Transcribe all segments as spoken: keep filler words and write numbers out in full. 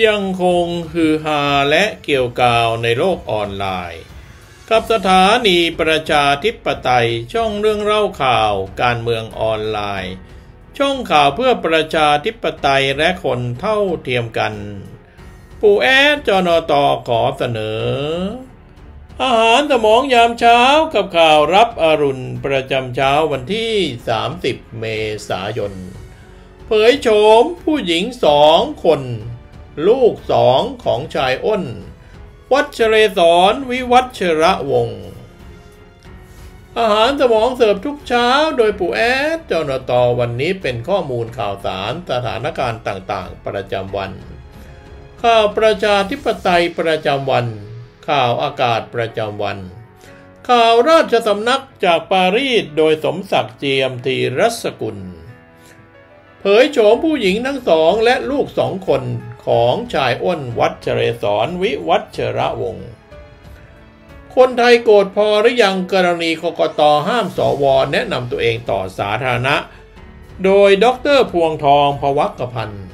ยังคงฮือฮาและเกี่ยวกาวในโลกออนไลน์กับสถานีประชาธิปไตยช่องเรื่องเล่าข่าวการเมืองออนไลน์ช่องข่าวเพื่อประชาธิปไตยและคนเท่าเทียมกันปู่แอดจนตขอเสนออาหารสมองยามเช้ากับข่าวรับอรุณประจำเช้าวันที่สามสิบเมษายนเผยโฉมผู้หญิงสองคนลูกสองของชายอ้นวัชเรศรวิวัชระวงศ์อาหารสมองเสิร์ฟทุกเช้าโดยปู่แอดจนตวันนี้เป็นข้อมูลข่าวสารสถานการณ์ต่างๆประจำวันข่าวประชาธิปไตยประจำวันข่าวอากาศประจำวันข่าวราชสำนักจากปารีสโดยสมศักดิ์เจียมธีรสกุลเผยโฉมผู้หญิงทั้งสองและลูกสองคนของชายอ้นวัชเรศรวิวัชระวงศ์คนไทยโกรธพอหรือยังกรณีกกต.ห้ามสว.แนะนำตัวเองต่อสาธารณะโดยดร.พวงทองภวัคพันธ์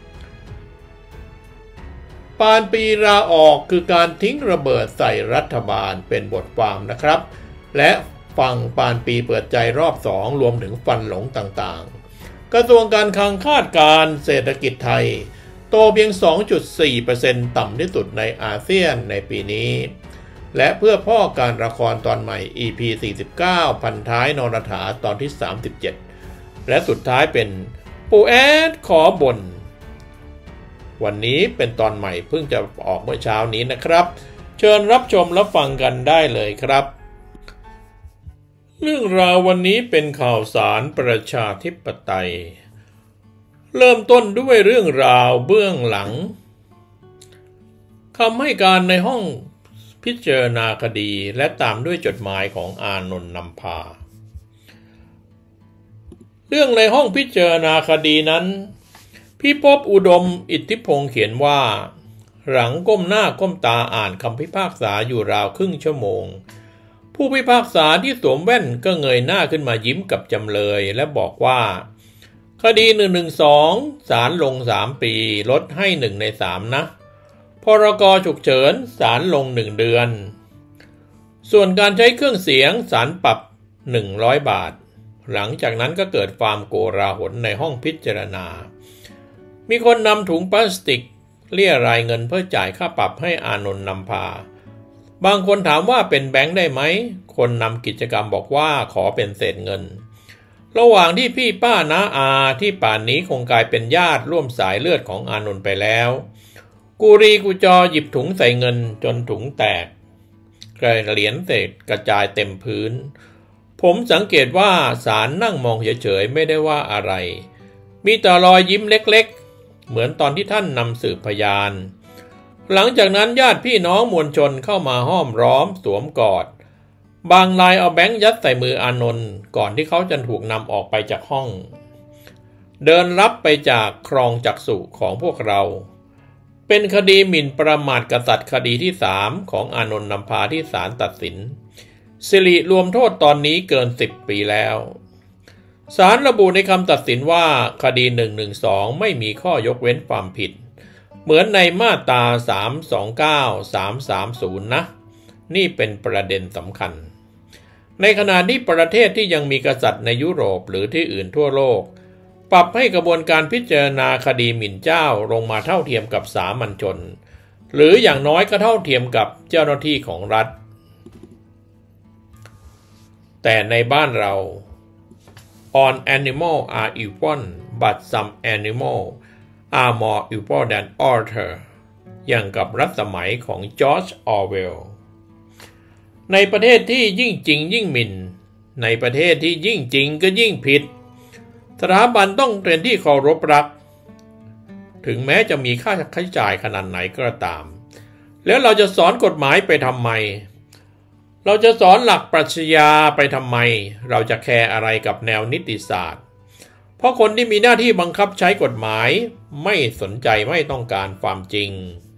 ปานปีลาออกคือการทิ้งระเบิดใส่รัฐบาลเป็นบทความนะครับและฟังปานปีเปิดใจรอบสองรวมถึงฟันหลงต่างๆกระทรวงการคลังคาดการณ์เศรษฐกิจไทยโตเพียง สองจุดสี่เปอร์เซ็นต์ ต่ำที่สุดในอาเซียนในปีนี้และเพื่อพ่อการละครตอนใหม่ อี พี สี่สิบเก้า พันท้ายนรถาตอนที่สามสิบเจ็ดและสุดท้ายเป็นปู่แอดขอบ่นวันนี้เป็นตอนใหม่เพิ่งจะออกเมื่อเช้านี้นะครับเชิญรับชมรับฟังกันได้เลยครับเรื่องราววันนี้เป็นข่าวสารประชาธิปไตยเริ่มต้นด้วยเรื่องราวเบื้องหลังคำให้การในห้องพิจารณาคดีและตามด้วยจดหมายของอานนท์นำพาเรื่องในห้องพิจารณาคดีนั้นพี่พบอุดมอิทธิพงษ์เขียนว่าหลังก้มหน้าก้มตาอ่านคำพิพากษาอยู่ราวครึ่งชั่วโมงผู้พิพากษาที่สวมแว่นก็เงยหน้าขึ้นมายิ้มกับจำเลยและบอกว่าคดีหนึ่งหนึ่งสองศาลลงสามปีลดให้หนึ่งในสามนะพรกฉุกเฉินศาลลงหนึ่งเดือนส่วนการใช้เครื่องเสียงศาลปรับหนึ่งร้อยบาทหลังจากนั้นก็เกิดความโกลาหลในห้องพิจารณามีคนนำถุงพลาสติกเลี่ยรายเงินเพื่อจ่ายค่าปรับให้อานนท์นำพาบางคนถามว่าเป็นแบงค์ได้ไหมคนนำกิจกรรมบอกว่าขอเป็นเศษเงินระหว่างที่พี่ป้าน้าอาที่ป่านนี้คงกลายเป็นญาติร่วมสายเลือดของอานนท์ไปแล้วกูรีกูจอหยิบถุงใส่เงินจนถุงแตกกระเหรียญเศษกระจายเต็มพื้นผมสังเกตว่าศาลนั่งมองเฉยๆไม่ได้ว่าอะไรมีแต่รอยยิ้มเล็กๆเหมือนตอนที่ท่านนำสืบพยานหลังจากนั้นญาติพี่น้องมวลชนเข้ามาห้อมล้อมสวมกอดบางรายเอาแบงค์ยัดใส่มืออานนท์ก่อนที่เขาจะถูกนำออกไปจากห้องเดินรับไปจากครองจักษุของพวกเราเป็นคดีหมิ่นประมาทกษัตริย์คดีที่สามของอานนท์นำพาที่ศาลตัดสินสิริรวมโทษตอนนี้เกินสิบปีแล้วศาลระบุในคำตัดสินว่าคดีหนึ่งหนึ่งสองไม่มีข้อยกเว้นความผิดเหมือนในมาตราสามสองเก้า สามสามศูนย์นะนี่เป็นประเด็นสำคัญในขณะที่ประเทศที่ยังมีกษัตริย์ในยุโรปหรือที่อื่นทั่วโลกปรับให้กระบวนการพิจารณาคดีหมิ่นเจ้าลงมาเท่าเทียมกับสามัญชนหรืออย่างน้อยก็เท่าเทียมกับเจ้าหน้าที่ของรัฐแต่ในบ้านเรา all animals are equal but some animals are more equal than others อย่างกับรัชสมัยของจอร์จออร์เวลล์ในประเทศที่ยิ่งจริงยิ่งหมิ่นในประเทศที่ยิ่งจริงก็ยิ่งผิดสถาบันต้องเป็นที่เคารพรักถึงแม้จะมีค่าใช้จ่ายขนาดไหนก็ตามแล้วเราจะสอนกฎหมายไปทำไมเราจะสอนหลักปรัชญาไปทำไมเราจะแคร์อะไรกับแนวนิติศาสตร์เพราะคนที่มีหน้าที่บังคับใช้กฎหมายไม่สนใจไม่ต้องการความจริง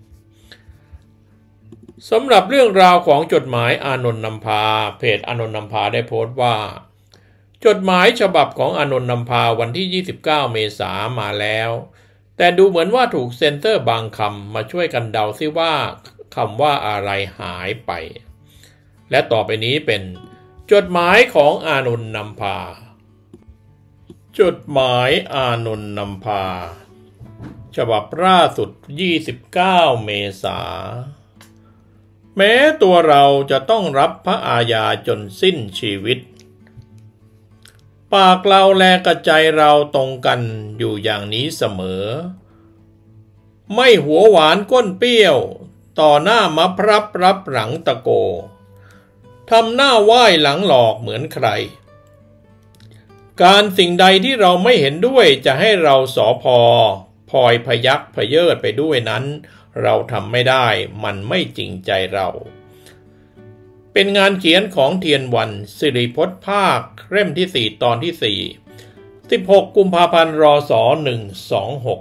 สำหรับเรื่องราวของจดหมายอานนท์นำพาเพจอานนท์นำพาได้โพสต์ว่าจดหมายฉบับของอานนท์นำพาวันที่ยี่สิบเก้าเมษายนมาแล้วแต่ดูเหมือนว่าถูกเซ็นเซอร์บางคำมาช่วยกันเดาซิว่าคำว่าอะไรหายไปและต่อไปนี้เป็นจดหมายของอานนท์นำพาจดหมายอานนท์นำพาฉบับล่าสุดยี่สิบเก้าเมษายนแม้ตัวเราจะต้องรับพระอาญาจนสิ้นชีวิตปากเราและกระใจเราตรงกันอยู่อย่างนี้เสมอไม่หัวหวานก้นเปรี้ยวต่อหน้ามะพร้าวรับหลังตะโกทำหน้าไหว้หลังหลอกเหมือนใครการสิ่งใดที่เราไม่เห็นด้วยจะให้เราสอพอพลอยพยักพเยิดไปด้วยนั้นเราทำไม่ได้มันไม่จริงใจเราเป็นงานเขียนของเทียนวันสิริพจน์ภาคเล่มที่สี่ตอนที่สี่ สิบหกกุมภาพันธ์รศหนึ่งสองหก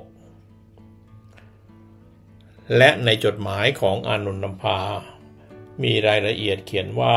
และในจดหมายของอานนท์นำพามีรายละเอียดเขียนว่า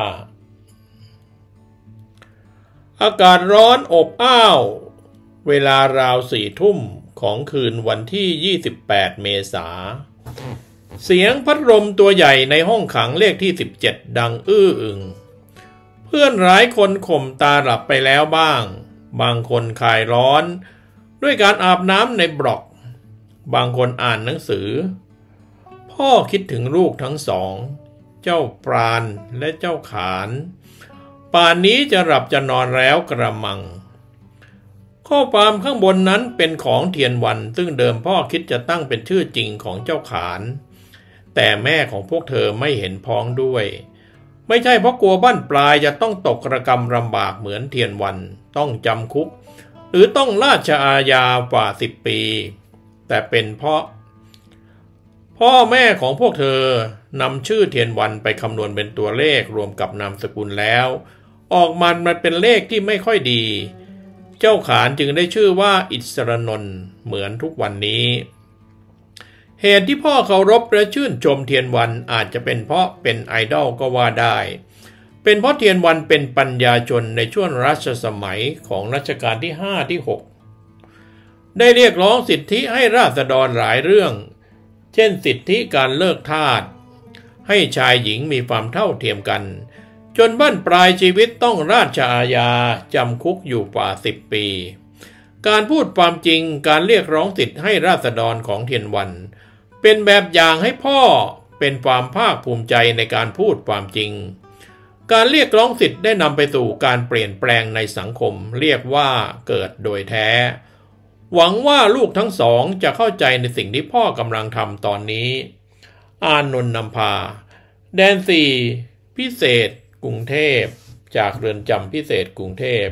อากาศร้อนอบอ้าวเวลาราวสี่ทุ่มของคืนวันที่ยี่สิบแปดเมษายนเสียงพัดลมตัวใหญ่ในห้องขังเลขที่สิบเจ็ดดังอื้ออึงเพื่อนหลายคนข่มตาหลับไปแล้วบ้างบางคนคลายร้อนด้วยการอาบน้ำในบล็อกบางคนอ่านหนังสือพ่อคิดถึงลูกทั้งสองเจ้าปราณและเจ้าขานป่านนี้จะหลับจะนอนแล้วกระมังข้อความข้างบนนั้นเป็นของเทียนวันซึ่งเดิมพ่อคิดจะตั้งเป็นชื่อจริงของเจ้าขานแต่แม่ของพวกเธอไม่เห็นพ้องด้วยไม่ใช่เพราะกลัวบ้านปลายจะต้องตกระกำลำบากเหมือนเทียนวันต้องจำคุกหรือต้องราชอาญากว่าสิบปีแต่เป็นเพราะพ่อแม่ของพวกเธอนำชื่อเทียนวันไปคำนวณเป็นตัวเลขรวมกับนามสกุลแล้วออกมามันเป็นเลขที่ไม่ค่อยดีเจ้าขานจึงได้ชื่อว่าอิสรนนท์เหมือนทุกวันนี้เหตุที่พ่อเคารพและชื่นชมเทียนวันอาจจะเป็นเพราะเป็นไอดอลก็ว่าได้เป็นเพราะเทียนวันเป็นปัญญาชนในช่วงรัชสมัยของรัชกาลที่ห้าที่หกได้เรียกร้องสิทธิให้ราษฎรหลายเรื่องเช่นสิทธิการเลิกทาสให้ชายหญิงมีความเท่าเทียมกันจนบั้นปลายชีวิตต้องราชอาญาจำคุกอยู่กว่าสิบปีการพูดความจริงการเรียกร้องสิทธิให้ราษฎรของเทียนวันเป็นแบบอย่างให้พ่อเป็นความภาคภูมิใจในการพูดความจริงการเรียกร้องสิทธิได้นำไปสู่การเปลี่ยนแปลงในสังคมเรียกว่าเกิดโดยแท้หวังว่าลูกทั้งสองจะเข้าใจในสิ่งที่พ่อกำลังทำตอนนี้อานนท์นำพาแดนสี่พิเศษกรุงเทพจากเรือนจำพิเศษกรุงเทพ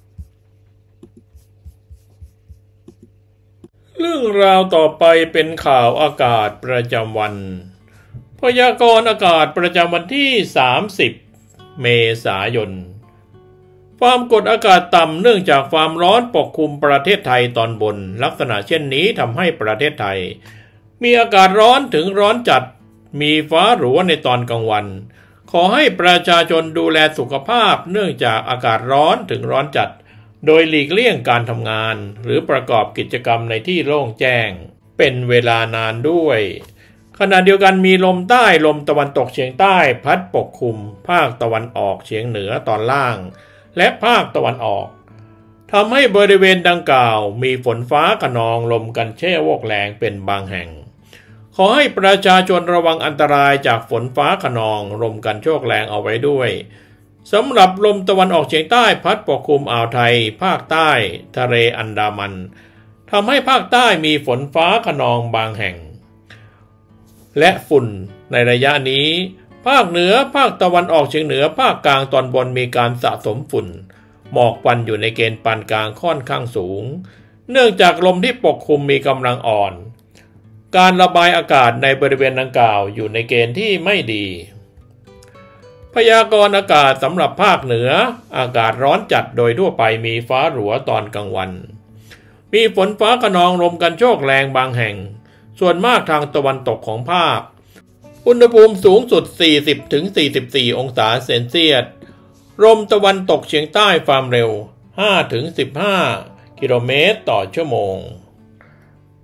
เรื่องราวต่อไปเป็นข่าวอากาศประจำวันพยากรณ์อากาศประจำวันที่สามสิบเมษายนความกดอากาศต่ำเนื่องจากความร้อนปกคลุมประเทศไทยตอนบนลักษณะเช่นนี้ทำให้ประเทศไทยมีอากาศร้อนถึงร้อนจัดมีฟ้าหลัวในตอนกลางวันขอให้ประชาชนดูแลสุขภาพเนื่องจากอากาศร้อนถึงร้อนจัดโดยหลีกเลี่ยงการทำงานหรือประกอบกิจกรรมในที่โล่งแจ้งเป็นเวลานานด้วยขณะเดียวกันมีลมใต้ลมตะวันตกเฉียงใต้พัดปกคลุมภาคตะวันออกเฉียงเหนือตอนล่างและภาคตะวันออกทำให้บริเวณดังกล่าวมีฝนฟ้าคะนองลมกันแช่วอกแรงเป็นบางแห่งขอให้ประชาชนระวังอันตรายจากฝนฟ้าคะนองลมกันโชกแรงเอาไว้ด้วยสำหรับลมตะวันออกเฉียงใต้พัดปกคลุมอ่าวไทยภาคใต้ทะเลอันดามันทำให้ภาคใต้มีฝนฟ้าคะนองบางแห่งและฝุ่นในระยะนี้ภาคเหนือภาคตะวันออกเฉียงเหนือภาคกลางตอนบนมีการสะสมฝุ่นหมอกควันอยู่ในเกณฑ์ปานกลางค่อนข้างสูงเนื่องจากลมที่ปกคลุมมีกำลังอ่อนการระบายอากาศในบริเวณดังกล่าวอยู่ในเกณฑ์ที่ไม่ดีพยากรณ์อากาศสำหรับภาคเหนืออากาศร้อนจัดโดยทั่วไปมีฟ้าหลัวตอนกลางวันมีฝนฟ้าคะนองลมกันโชกแรงบางแห่งส่วนมากทางตะวันตกของภาคอุณหภูมิสูงสุด สี่สิบถึงสี่สิบสี่ องศาเซนเซียสลมตะวันตกเฉียงใต้ความเร็ว ห้าถึงสิบห้า กิโลเมตรต่อชั่วโมง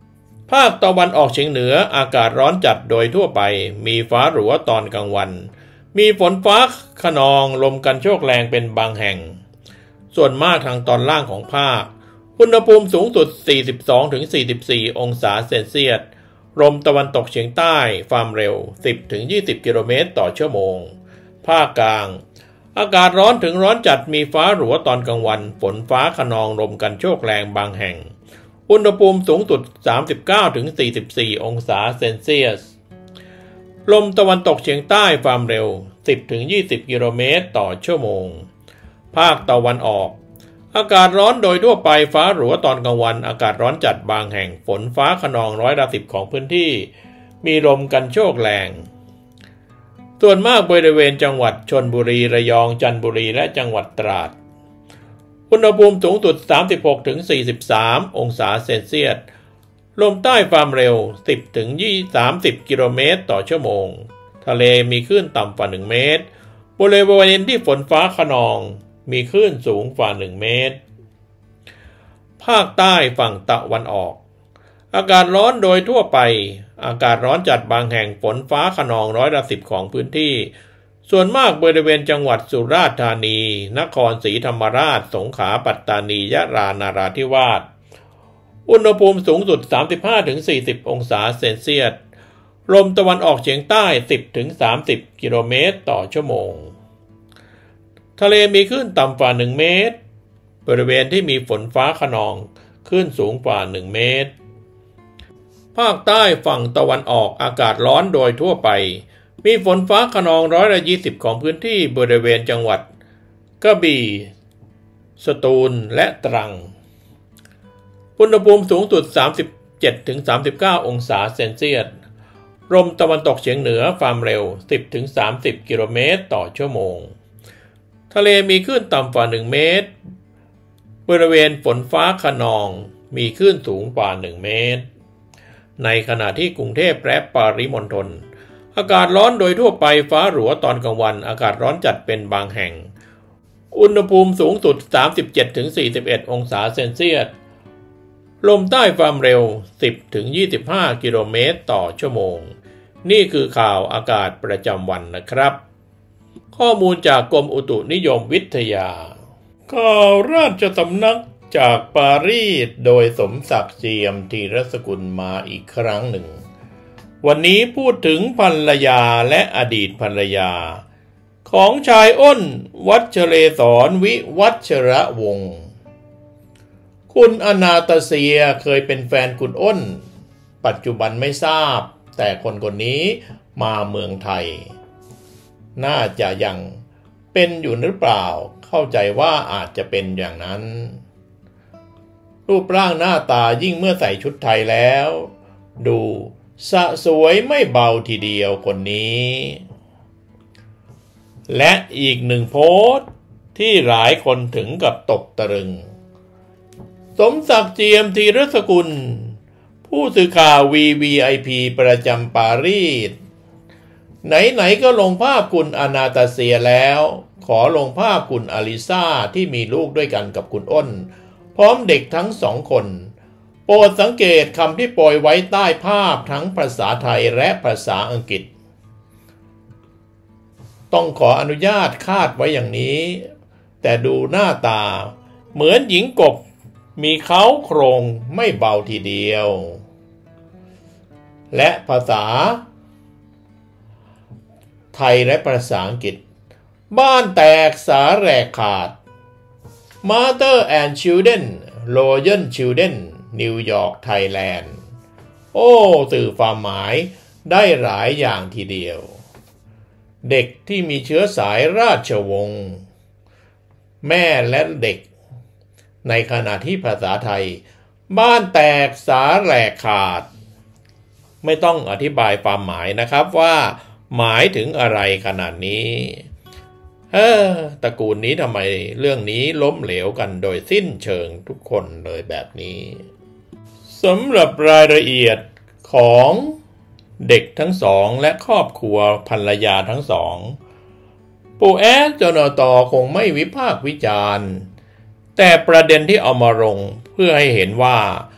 ภาคตะวันออกเฉียงเหนืออากาศร้อนจัดโดยทั่วไปมีฟ้าหลัวตอนกลางวันมีฝนฟ้าคะนองลมกันโชกแรงเป็นบางแห่งส่วนมากทางตอนล่างของภาคอุณหภูมิสูงสุด สี่สิบสองถึงสี่สิบสี่ องศาเซนเซียสลมตะวันตกเฉียงใต้ความเร็ว สิบถึงยี่สิบ กิโลเมตรต่อชั่วโมงภาคกลางอากาศร้อนถึงร้อนจัดมีฟ้าหลัวตอนกลางวันฝนฟ้าคะนองลมกันโชกแรงบางแห่งอุณหภูมิสูงสุด สามสิบเก้าถึงสี่สิบสี่ องศาเซนเซียสลมตะวันตกเฉียงใต้ความเร็ว สิบถึงยี่สิบ กิโลเมตรต่อชั่วโมงภาคตะวันออกอากาศร้อนโดยทั่วไปฟ้าหลัวตอนกลางวันอากาศร้อนจัดบางแห่งฝนฟ้าคะนองร้อยละสิบของพื้นที่มีลมกันโชกแรงส่วนมากบริเวณจังหวัดชลบุรีระยองจันทบุรีและจังหวัดตราดอุณหภูมิสูงสุด สามสิบหกถึงสี่สิบสาม องศาเซนเซียสลมใต้ความเร็ว สิบถึงสามสิบ กิโลเมตรต่อชั่วโมงทะเลมีคลื่นต่ำกว่าหนึ่งเมตรบริเวณที่ฝนฟ้าคะนองมีคลื่นสูงกว่าหนึ่งเมตรภาคใต้ฝั่งตะวันออกอากาศร้อนโดยทั่วไปอากาศร้อนจัดบางแห่งฝนฟ้าคะนองร้อยละสิบของพื้นที่ส่วนมากบริเวณจังหวัดสุราษฎร์ธานีนครศรีธรรมราชสงขลาปัตตานียะลานาราธิวาสอุณหภูมิสูงสุด สามสิบห้าถึงสี่สิบ องศาเซนเซียสลมตะวันออกเฉียงใต้ สิบถึงสามสิบ กิโลเมตรต่อชั่วโมงทะเลมีคลื่นต่ำกว่าหนึ่งเมตรบริเวณที่มีฝนฟ้าคะนองคลื่นสูงกว่าหนึ่งเมตรภาคใต้ฝั่งตะวันออกอากาศร้อนโดยทั่วไปมีฝนฟ้าคะนองร้อยละยี่สิบของพื้นที่บริเวณจังหวัดกระบี่สตูลและตรังอุณหภูมิสูงสุด สามสิบเจ็ดถึงสามสิบเก้า องศาเซนเซียสลมตะวันตกเฉียงเหนือความเร็ว สิบถึงสามสิบ กิโลเมตรต่อชั่วโมงทะเลมีคลื่นต่ำกว่าหนึ่งเมตรบริเวณฝนฟ้าคะนองมีคลื่นสูงกว่าหนึ่งเมตรในขณะที่กรุงเทพและปริมณฑลอากาศร้อนโดยทั่วไปฟ้าหลัวตอนกลางวันอากาศร้อนจัดเป็นบางแห่งอุณหภูมิสูงสุด สามสิบเจ็ดถึงสี่สิบเอ็ด องศาเซนเซียสลมใต้ความเร็ว สิบถึงยี่สิบห้า กิโลเมตรต่อชั่วโมงนี่คือข่าวอากาศประจำวันนะครับข้อมูลจากกรมอุตุนิยมวิทยาข่าวราชสำนักจากปารีสโดยสมศักดิ์เจียมธีรสกุลมาอีกครั้งหนึ่งวันนี้พูดถึงภรรยาและอดีตภรรยาของชายอ้นวัชเรศรวิวัชระวงศ์คุณอนาตาเซียเคยเป็นแฟนคุณอ้นปัจจุบันไม่ทราบแต่คนคนนี้มาเมืองไทยน่าจะยังเป็นอยู่หรือเปล่าเข้าใจว่าอาจจะเป็นอย่างนั้นรูปร่างหน้าตายิ่งเมื่อใส่ชุดไทยแล้วดูสะสวยไม่เบาทีเดียวคนนี้และอีกหนึ่งโพสต์ที่หลายคนถึงกับตกตะลึงสมศักดิ์เจียมธีรสกุลผู้สื่อข่าว วี วี ไอ พี ประจำปารีสไหนๆก็ลงภาพคุณอนาตาเซียแล้วขอลงภาพคุณอลิซาที่มีลูกด้วยกันกับคุณอ้นพร้อมเด็กทั้งสองคนโปรดสังเกตคำที่โปรยไว้ใต้ภาพทั้งภาษาไทยและภาษาอังกฤษต้องขออนุญาตคาดไว้อย่างนี้แต่ดูหน้าตาเหมือนหญิงกบมีเค้าโครงไม่เบาทีเดียวและภาษาไทยและภาษาอังกฤษบ้านแตกสาแหลกขาด Mother and Children Royal Children นิวยอร์กไทยแลนด์โอ้สื่อความหมายได้หลายอย่างทีเดียวเด็กที่มีเชื้อสายราชวงศ์แม่และเด็กในขณะที่ภาษาไทยบ้านแตกสาแหลกขาดไม่ต้องอธิบายความหมายนะครับว่าหมายถึงอะไรขนาดนี้เออตระกูลนี้ทำไมเรื่องนี้ล้มเหลวกันโดยสิ้นเชิงทุกคนเลยแบบนี้สำหรับรายละเอียดของเด็กทั้งสองและครอบครัวภรรยาทั้งสองปู่แอดจนตคงไม่วิพากษ์วิจารณ์แต่ประเด็นที่เอามาลงเพื่อให้เห็นว่า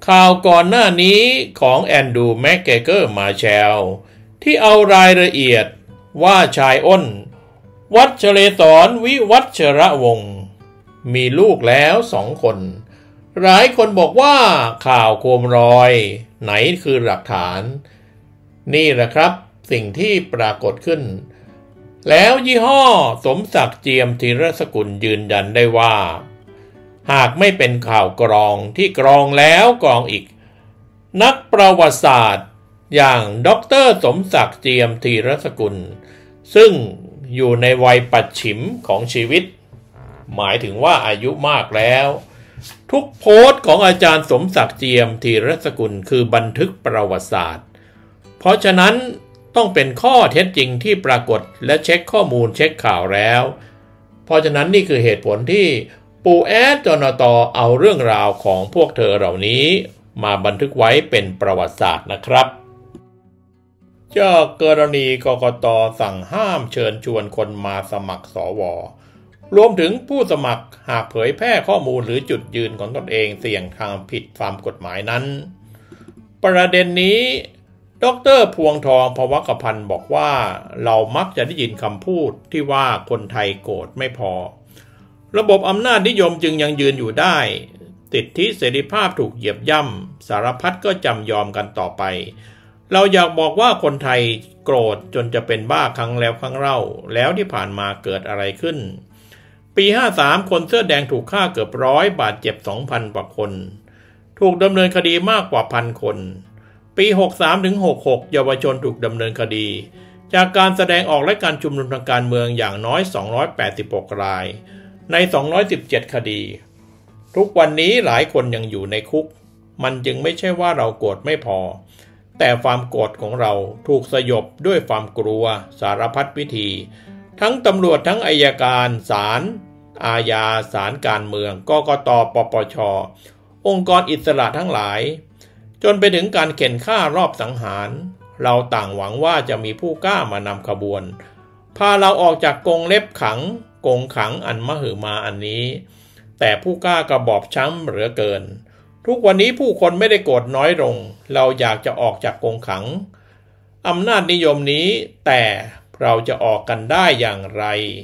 ข่าวก่อนหน้านี้ของแอนดรูว์ แม็กเกเกอร์ มาแชลที่เอารายละเอียดว่าชายอ้นวัชเรศร วิวัชระวงศ์มีลูกแล้วสองคนหลายคนบอกว่าข่าวโคมลอยไหนคือหลักฐานนี่แหละครับสิ่งที่ปรากฏขึ้นแล้วยี่ห้อสมศักดิ์เจียมธีรสกุลยืนยันได้ว่าหากไม่เป็นข่าวกรองที่กรองแล้วกรองอีกนักประวัติศาสตร์อย่างด็อกเตอร์สมศักดิ์เจียมธีรสกุลซึ่งอยู่ในวัยปัจฉิมของชีวิตหมายถึงว่าอายุมากแล้วทุกโพสต์ของอาจารย์สมศักดิ์เจียมธีรสกุลคือบันทึกประวัติศาสตร์เพราะฉะนั้นต้องเป็นข้อเท็จจริงที่ปรากฏและเช็คข้อมูลเช็คข่าวแล้วเพราะฉะนั้นนี่คือเหตุผลที่ปู่แอดจนตเอาเรื่องราวของพวกเธอเหล่านี้มาบันทึกไว้เป็นประวัติศาสตร์นะครับจากกรณีกกต.สั่งห้ามเชิญชวนคนมาสมัครสว.รวมถึงผู้สมัครหากเผยแพร่ข้อมูลหรือจุดยืนของตนเองเสี่ยงทางผิดตามกฎหมายนั้นประเด็นนี้ดร.พวงทองภวกพันธ์บอกว่าเรามักจะได้ยินคำพูดที่ว่าคนไทยโกรธไม่พอระบบอำนาจนิยมจึงยังยืนอยู่ได้สิทธิเสรีภาพถูกเหยียบย่ำสารพัดก็จำยอมกันต่อไปเราอยากบอกว่าคนไทยโกรธจนจะเป็นบ้าครั้งแล้วครั้งเล่าแล้วที่ผ่านมาเกิดอะไรขึ้นปีห้าสามคนเสื้อแดงถูกฆ่าเกือบร้อยบาดเจ็บ สองพัน กว่าคนถูกดำเนินคดีมากกว่าพันคนปีหกสามถึงหกหกเยาวชนถูกดำเนินคดีจากการแสดงออกและการชุมนุมทางการเมืองอย่างน้อยสองร้อยแปดสิบหกรายในสองร้อยสิบเจ็ดคดีทุกวันนี้หลายคนยังอยู่ในคุกมันจึงไม่ใช่ว่าเราโกรธไม่พอแต่ความโกรธของเราถูกสยบด้วยความกลัวสารพัดวิธีทั้งตำรวจทั้งอัยการศาลอาญาศาลการเมืองกกต.ปปช.องค์กรอิสระทั้งหลายจนไปถึงการเข็นฆ่ารอบสังหารเราต่างหวังว่าจะมีผู้กล้ามานำขบวนพาเราออกจากกรงเล็บขังกรงขังอันมหึมาอันนี้แต่ผู้กล้ากระบอบช้ำเหลือเกินทุกวันนี้ผู้คนไม่ได้โกรธน้อยลงเราอยากจะออกจากกรงขังอำนาจนิยมนี้แต่เราจะออกกันได้อย่างไร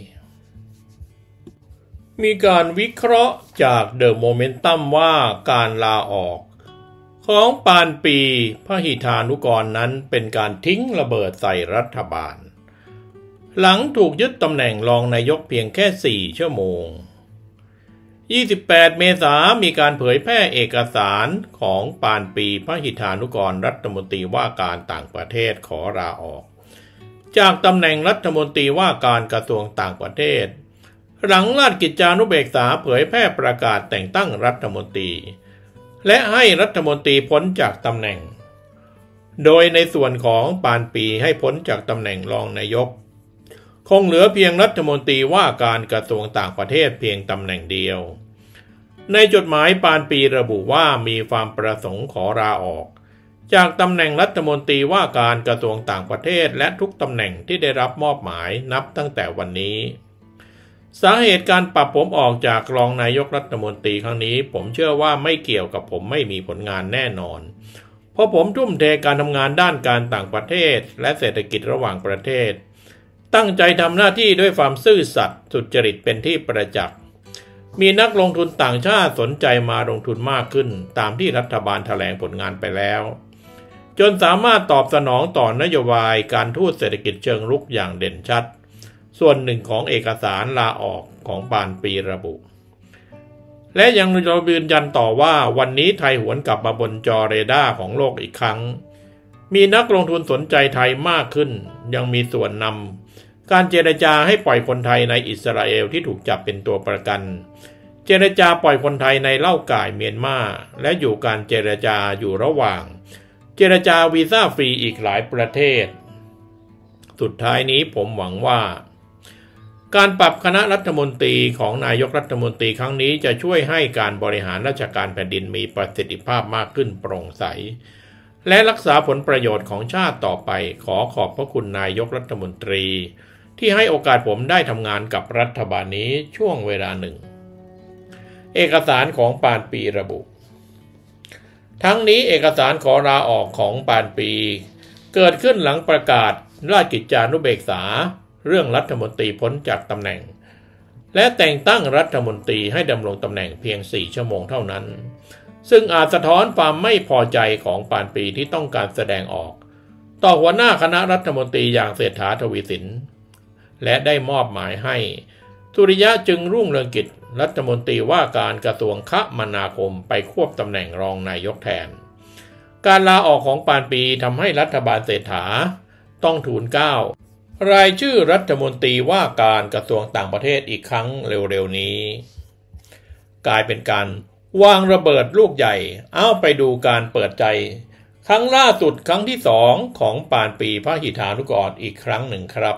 มีการวิเคราะห์จากเดอะโมเมนตัมว่าการลาออกของปานปีพหิทานุกรนั้นเป็นการทิ้งระเบิดใส่รัฐบาลหลังถูกยึดตำแหน่งรองนายกเพียงแค่สี่ชั่วโมงยี่สิบแปดเมษายนมีการเผยแพร่เอกสารของปานปีพหิทานุกรรัฐมนตรีว่าการต่างประเทศขอลาออกจากตำแหน่งรัฐมนตรีว่าการกระทรวงต่างประเทศหลังราชกิจจานุเบกษาเผยแพร่ประกาศแต่งตั้งรัฐมนตรีและให้รัฐมนตรีพ้นจากตำแหน่งโดยในส่วนของปานปีให้พ้นจากตำแหน่งรองนายกคงเหลือเพียงรัฐมนตรีว่าการกระทรวงต่างประเทศเพียงตำแหน่งเดียวในจดหมายปานปีระบุว่ามีความประสงค์ขอลาออกจากตำแหน่งรัฐมนตรีว่าการกระทรวงต่างประเทศและทุกตำแหน่งที่ได้รับมอบหมายนับตั้งแต่วันนี้สาเหตุการปรับผมออกจากรองนายกรัฐมนตรีครั้งนี้ผมเชื่อว่าไม่เกี่ยวกับผมไม่มีผลงานแน่นอนเพราะผมทุ่มเทการทำงานด้านการต่างประเทศและเศรษฐกิจระหว่างประเทศตั้งใจทำหน้าที่ด้วยความซื่อสัตย์สุจริตเป็นที่ประจักษ์มีนักลงทุนต่างชาติสนใจมาลงทุนมากขึ้นตามที่รัฐบาลแถลงผลงานไปแล้วจนสามารถตอบสนองต่อนโยบายการทูตเศรษฐกิจเชิงรุกอย่างเด่นชัดส่วนหนึ่งของเอกสารลาออกของปานปีระบุและยังยืนยันต่อว่าวันนี้ไทยหวนกลับมาบนจอเรดาร์ของโลกอีกครั้งมีนักลงทุนสนใจไทยมากขึ้นยังมีส่วนนำการเจรจาให้ปล่อยคนไทยในอิสราเอลที่ถูกจับเป็นตัวประกันเจรจาปล่อยคนไทยในเล่าก่ายเมียนมาและอยู่การเจรจาอยู่ระหว่างเจรจาวีซ่าฟรีอีกหลายประเทศสุดท้ายนี้ผมหวังว่าการปรับคณะรัฐมนตรีของนายกรัฐมนตรีครั้งนี้จะช่วยให้การบริหารราชการแผ่นดินมีประสิทธิภาพมากขึ้นโปร่งใสและรักษาผลประโยชน์ของชาติต่อไปขอขอบพระคุณนายกรัฐมนตรีที่ให้โอกาสผมได้ทำงานกับรัฐบาลนี้ช่วงเวลาหนึ่งเอกสารของปานปีระบุทั้งนี้เอกสารขอลาออกของปานปรีเกิดขึ้นหลังประกาศราชกิจจานุเบกษาเรื่องรัฐมนตรีพ้นจากตำแหน่งและแต่งตั้งรัฐมนตรีให้ดำรงตำแหน่งเพียงสี่ชั่วโมงเท่านั้นซึ่งอาจสะท้อนความไม่พอใจของปานปรีที่ต้องการแสดงออกต่อหัวหน้าคณะรัฐมนตรีอย่างเศรษฐาทวีสินและได้มอบหมายให้สุริยะจึงรุ่งเรืองกิจรัฐมนตรีว่าการกระทรวงคมนาคมไปควบตำแหน่งรองนายกแทนการลาออกของปานปรีทำให้รัฐบาลเศรษฐาต้องทูลเกล้ารายชื่อรัฐมนตรีว่าการกระทรวงต่างประเทศอีกครั้งเร็วๆนี้กลายเป็นการวางระเบิดลูกใหญ่เอาไปดูการเปิดใจครั้งล่าสุดครั้งที่สองของปานปรีพหิทานุกรอีกครั้งหนึ่งครับ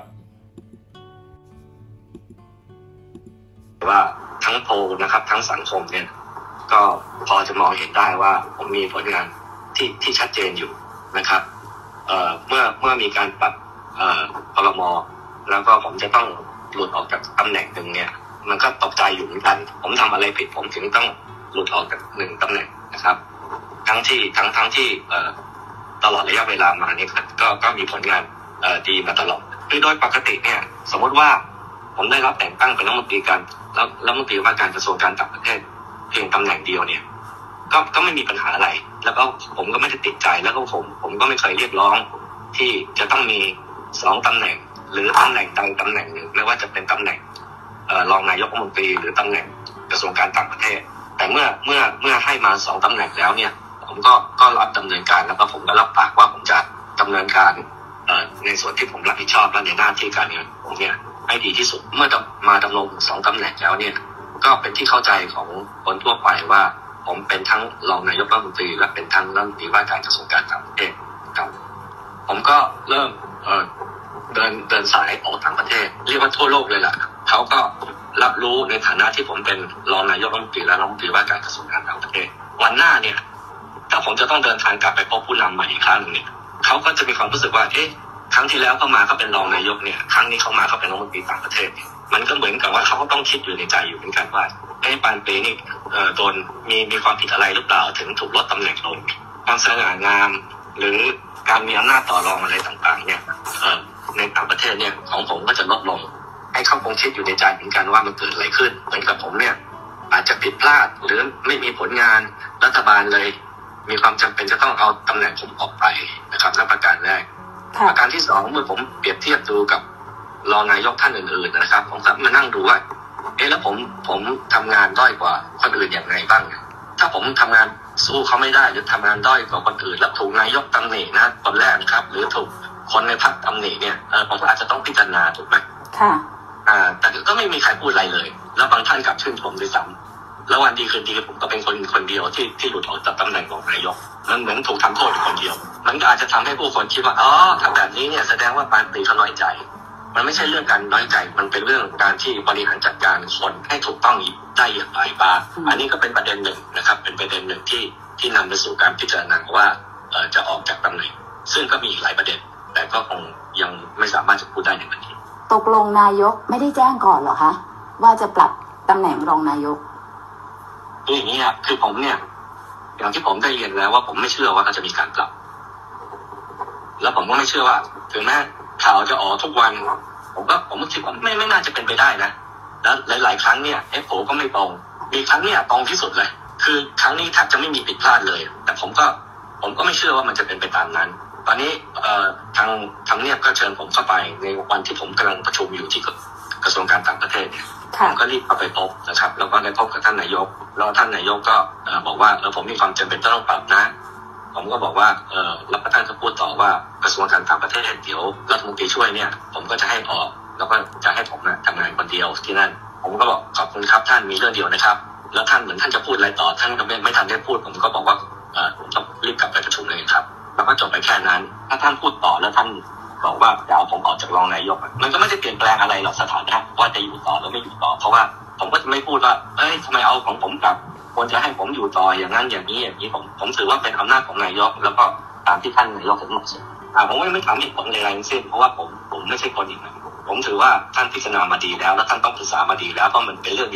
ว่าทั้งโพลนะครับทั้งสังคมเนี่ยก็พอจะมองเห็นได้ว่าผมมีผลงานที่ที่ชัดเจนอยู่นะครับเอ่อเมื่อเมื่อมีการปรับเอ่อพรมแล้วก็ผมจะต้องหลุดออกจากตำแหน่งหนึ่งเนี่ยมันก็ตกใจอยู่เหมือนกันผมทำอะไรผิดผมถึงต้องหลุดออกจากหนึ่งตำแหน่งนะครับทั้งที่ทั้งทั้งที่เอ่อตลอดระยะเวลามานี่ก็ก็มีผลงานเอ่อดีมาตลอดคือโดยปกติเนี่ยสมมติว่าผมได้รับแต่งตั้งเป็นรัฐมนตรีการแล้วรัฐมนตรีว่าการกระทรวงการต่างประเทศเพียงตำแหน่งเดียวเนี่ยก็ก็ไม่มีปัญหาอะไรแล้วก็ผมก็ไม่ได้ติดใจแล้วก็ผมผมก็ไม่เคยเรียกร้องที่จะต้องมีสองตำแหน่งหรือตำแหน่งใดตำแหน่งหนึ่งไม่ว่าจะเป็นตำแหน่งเอ่อรองนายกรัฐมนตรีหรือตำแหน่งกระทรวงการต่างประเทศแต่เมื่อเมื่อเมื่อให้มาสองตำแหน่งแล้วเนี่ยผมก็ก็รับดำเนินการแล้วก็ผมก็รับปากว่าผมจะดำเนินการเอ่อในส่วนที่ผมรับผิดชอบและในหน้าที่การงานผมเนี่ยให้ดีที่สุดเมื่อมาดำรงสองตำแหน่งแล้วเนี่ยก็เป็นที่เข้าใจของคนทั่วไปว่าผมเป็นทั้งรองนายกรัฐมนตรีและเป็นทั้งรัฐมนตรีว่าการกระทรวงการต่างประเทศครับผมก็เริ่มเอ่อเดินเดินสายออกต่างประเทศเรียกว่าทั่วโลกเลยล่ะเขาก็รับรู้ในฐานะที่ผมเป็นรองนายกรัฐมนตรีและรัฐมนตรีว่าการกระทรวงการต่างประเทศวันหน้าเนี่ยถ้าผมจะต้องเดินทางกลับไปพบผู้นำใหม่อีกครั้งนึงเนี่ยเขาก็จะมีความรู้สึกว่าเอ๊ะครั้งที่แล้วเขามาเขาเป็นรองนายกเนี่ยครั้งนี้เขามาเขาเป็นรัฐมนตรีต่างประเทศมันก็เหมือนกับว่าเขาก็ต้องคิดอยู่ในใจอยู่เหมือนกันว่าไอ้ปานปรีนี่เอ่อโดนมีมีความผิดอะไรหรือเปล่าถึงถูกลดตำแหน่งลงความสง่างามหรือการมีอำนาจต่อรองอะไรต่างๆเนี่ยเอ่อในต่างประเทศเนี่ยของผมก็จะลดลงให้เขาคงคิดอยู่ในใจเหมือนกันว่ามันเกิดอะไรขึ้นเหมือนกับผมเนี่ยอาจจะผิดพลาดหรือไม่มีผลงานรัฐบาลเลยมีความจำเป็นจะต้องเอาตำแหน่งผมออกไปนะครับนั่นประการแรกประการที่สองเมื่อผมเปรียบเทียบดูกับรองนายกท่านอื่นๆนะครับผมก็มานั่งดูว่าเอ๊ะแล้วผมผมทำงานด้อยกว่าคนอื่นอย่างไรบ้างถ้าผมทำงานสู้เขาไม่ได้หรือทำงานด้อยกว่าคนอื่นแล้วถูกนายกตำหนินะคนแรกนะครับหรือถูกคนในพรรคตำหนิเนี่ยเออผมอาจจะต้องพิจารณาถูกไหมค่ะอ่าแต่ก็ไม่มีใครพูดอะไรเลยแล้วบางท่านกลับชื่นชมด้วยซ้ำแล้ววันดีคืนดีผมก็เป็นคนคนเดียวที่ที่หลุดออกจากตำแหน่งของนายกมันเหมือนถูกทำโทษคนเดียวมันก็อาจจะทำให้ผู้คนคิดว่าอ๋อทำแบบนี้เนี่ยแสดงว่าปานปรีเขาน้อยใจมันไม่ใช่เรื่องการน้อยใจมันเป็นเรื่องการที่บริหารจัดการคนให้ถูกต้องได้อย่างไรบ้างอันนี้ก็เป็นประเด็นหนึ่งนะครับเป็นประเด็นหนึ่งที่ที่นำไปสู่การพิจารณาว่าเอ่อจะออกจากตำแหน่งซึ่งก็มีอีกหลายประเด็นแต่ก็คงยังไม่สามารถจะพูดได้ในวันนี้ตกลงนายกไม่ได้แจ้งก่อนเหรอคะว่าจะปรับตำแหน่งรองนายกคืออย่างนี้ครับคือผมเนี่ยอย่างที่ผมได้เรียนแล้วว่าผมไม่เชื่อว่าเขาจะมีการปรับแล้วผมก็ไม่เชื่อว่าถึงแม้ข่าวจะออกทุกวันผมก็ผมก็คิดว่าไม่ไม่น่าจะเป็นไปได้นะแล้วหลายๆครั้งเนี่ยเอฟโผก็ไม่ตรงมีครั้งเนี่ยตรงที่สุดเลยคือครั้งนี้แทบจะไม่มีผิดพลาดเลยแต่ผมก็ผมก็ไม่เชื่อว่ามันจะเป็นไปตามนั้นตอนนี้เอ่อทางทางเนียบก็เชิญผมเข้าไปในวันที่ผมกำลังประชุมอยู่ที่กระทรวงการต่างประเทศเนี่ยผมก็รีบเข้าไปพบนะครับแล้วก็ได้พบกับท่านนายกแล้วท่านนายกก็เอ่อบอกว่าเออผมมีความจำเป็นต้องปรับนะผมก็บอกว่าเออแล้วท่านก็พูดต่อว่ากระทรวงการต่างประเทศเดี๋ยวรัฐมนตรีช่วยเนี่ยผมก็จะให้ออกแล้วก็จะให้ผมนะทำงานคนเดียวที่นั่นผมก็บอกขอบคุณครับท่านมีเรื่องเดียวนะครับแล้วท่านเหมือนท่านจะพูดอะไรต่อท่านก็ไม่ไม่ทันได้พูดผมก็บอกว่าเออผมต้องรีบกลับไปประชุมเลยครับแล้วก็จบไปแค่นั้นถ้าท่านพูดต่อแล้วท่านบอกว่าจะเอาผมออกจากรองนายกมันก็ไม่ได้เปลี่ยนแปลงอะไรหรอกสถานะว่าจะอยู่ต่อหรือไม่อยู่ต่อเพราะว่าผมก็จะไม่พูดว่าเอ้ยทำไมเอาของผมกลับควรจะให้ผมอยู่ต่ออย่างนั้นอย่างนี้อย่างนี้ผมผมถือว่าเป็นอำนาจของนายกแล้วก็ตามที่ท่านนายกเห็นเหมาะสมอ่าผมไม่ไม่ถามเหตุผลอะไรทั้งสิ้นเพราะว่าผมผมไม่ใช่คนอย่างนั้นผมถือว่าท่านพิจารณามาดีแล้วและท่านต้องศึกษามาดีแล้วเพราะมันเป็นเรื่องใหญ่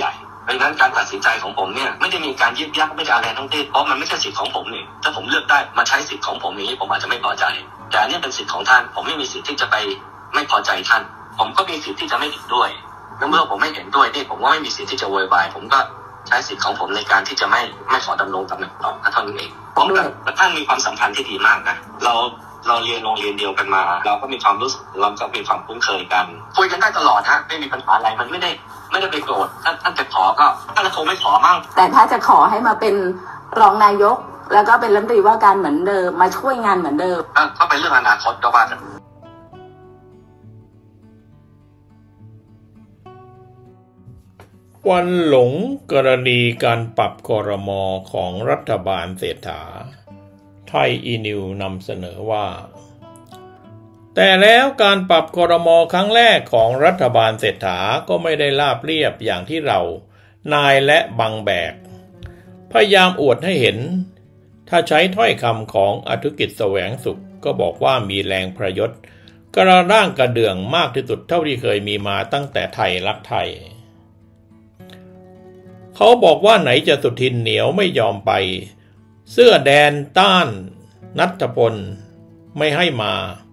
ดังนั้นการตัดสินใจของผมเนี่ยไม่ได้มีการยึดยักไม่ได้อะไรทั้งสิ้นเพราะมันไม่ใช่สิทธิ์ของผมนี่ถ้าผมเลือกได้มาใช้สิทธิ์ของผมนี้ผมอาจจะไม่พอใจแต่เนี่ยเป็นสิทธิ์ของท่านผมไม่มีสิทธิ์ที่จะไปไม่พอใจท่านผมก็มีสิทธิ์ที่จะไม่เห็นด้วยแล้วเมื่อผมไม่เห็นด้วยนี่ผมว่าไม่มีสิทธิ์ที่จะโวยวายผมก็ใช้สิทธิ์ของผมในการที่จะไม่ไม่ขอดำรงตำแหน่งต่อเท่านั้นเองผมกับท่านมีความสัมพันธ์ที่ดีมากนะเราเราเรียนโรงเรียนเดียวกันมาเราก็มีความรู้สึกเราก็มีความคุ้นเคยกันคุยกันได้ตลอดฮะไม่มีปัญหาอะไรมันไม่ได้ไม่ได้ไปโกรธท่านท่านจะขอก็ท่านคงไม่ขอมั่งแต่ถ้าจะขอให้มาเป็นรองนายกแล้วก็เป็นรัฐมนตรีว่าการเหมือนเดิมมาช่วยงานเหมือนเดิมก็เป็นเรื่องอนาคตก็ว่ากันควันหลงกรณีการปรับครม.ของรัฐบาลเศรษฐาไทยอีนิวนำเสนอว่าแต่แล้วการปรับครม.ครั้งแรกของรัฐบาลเศรษฐาก็ไม่ได้ราบเรียบอย่างที่เรานายและบังแบกพยายามอวดให้เห็นถ้าใช้ถ้อยคำของอธุกิจแสวงสุขก็บอกว่ามีแรงประยศกระด้างกระเดื่องมากที่สุดเท่าที่เคยมีมาตั้งแต่ไทยรักไทยเขาบอกว่าไหนจะสุทินเหนียวไม่ยอมไปเสื้อแดนต้านณัฐพลไม่ให้มา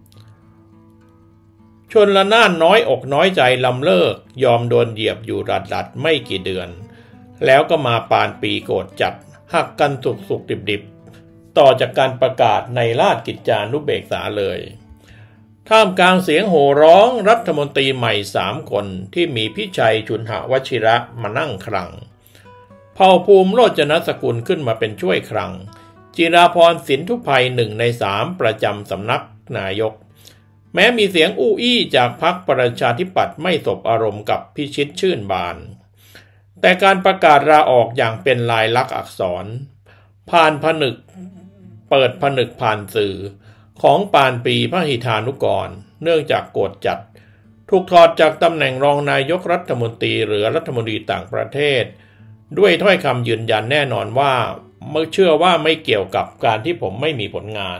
ชนละนานน้อยอกน้อยใจลำเลิกยอมโดนเหยียบอยู่รัดรัดไม่กี่เดือนแล้วก็มาปานปีโกรธจัดหักกันสุกสุกดิบดิบต่อจากการประกาศในราชกิจจานุเบกษาเลยท่ามกลางเสียงโห่ร้องรัฐมนตรีใหม่สามคนที่มีพิชัยชุนหวชิระมานั่งครังเผ่าภูมิโรจนสกุลขึ้นมาเป็นช่วยครังจิราพรสินทุพไพหนึ่งในสามประจำสำนักนายกแม้มีเสียงอู้อี้จากพรรคประชาธิปัตย์ไม่สบอารมณ์กับพิชิตชื่นบานแต่การประกาศลาออกอย่างเป็นลายลักษณ์อักษรผ่านผนึกเปิดผนึกผ่านสื่อของปานปีพหิทานุกรเนื่องจากโกรธจัดถูกถอดจากตำแหน่งรองนายกรัฐมนตรีหรือรัฐมนตรีต่างประเทศด้วยถ้อยคำยืนยันแน่นอนว่าไม่เชื่อว่าไม่เกี่ยวกับการที่ผมไม่มีผลงาน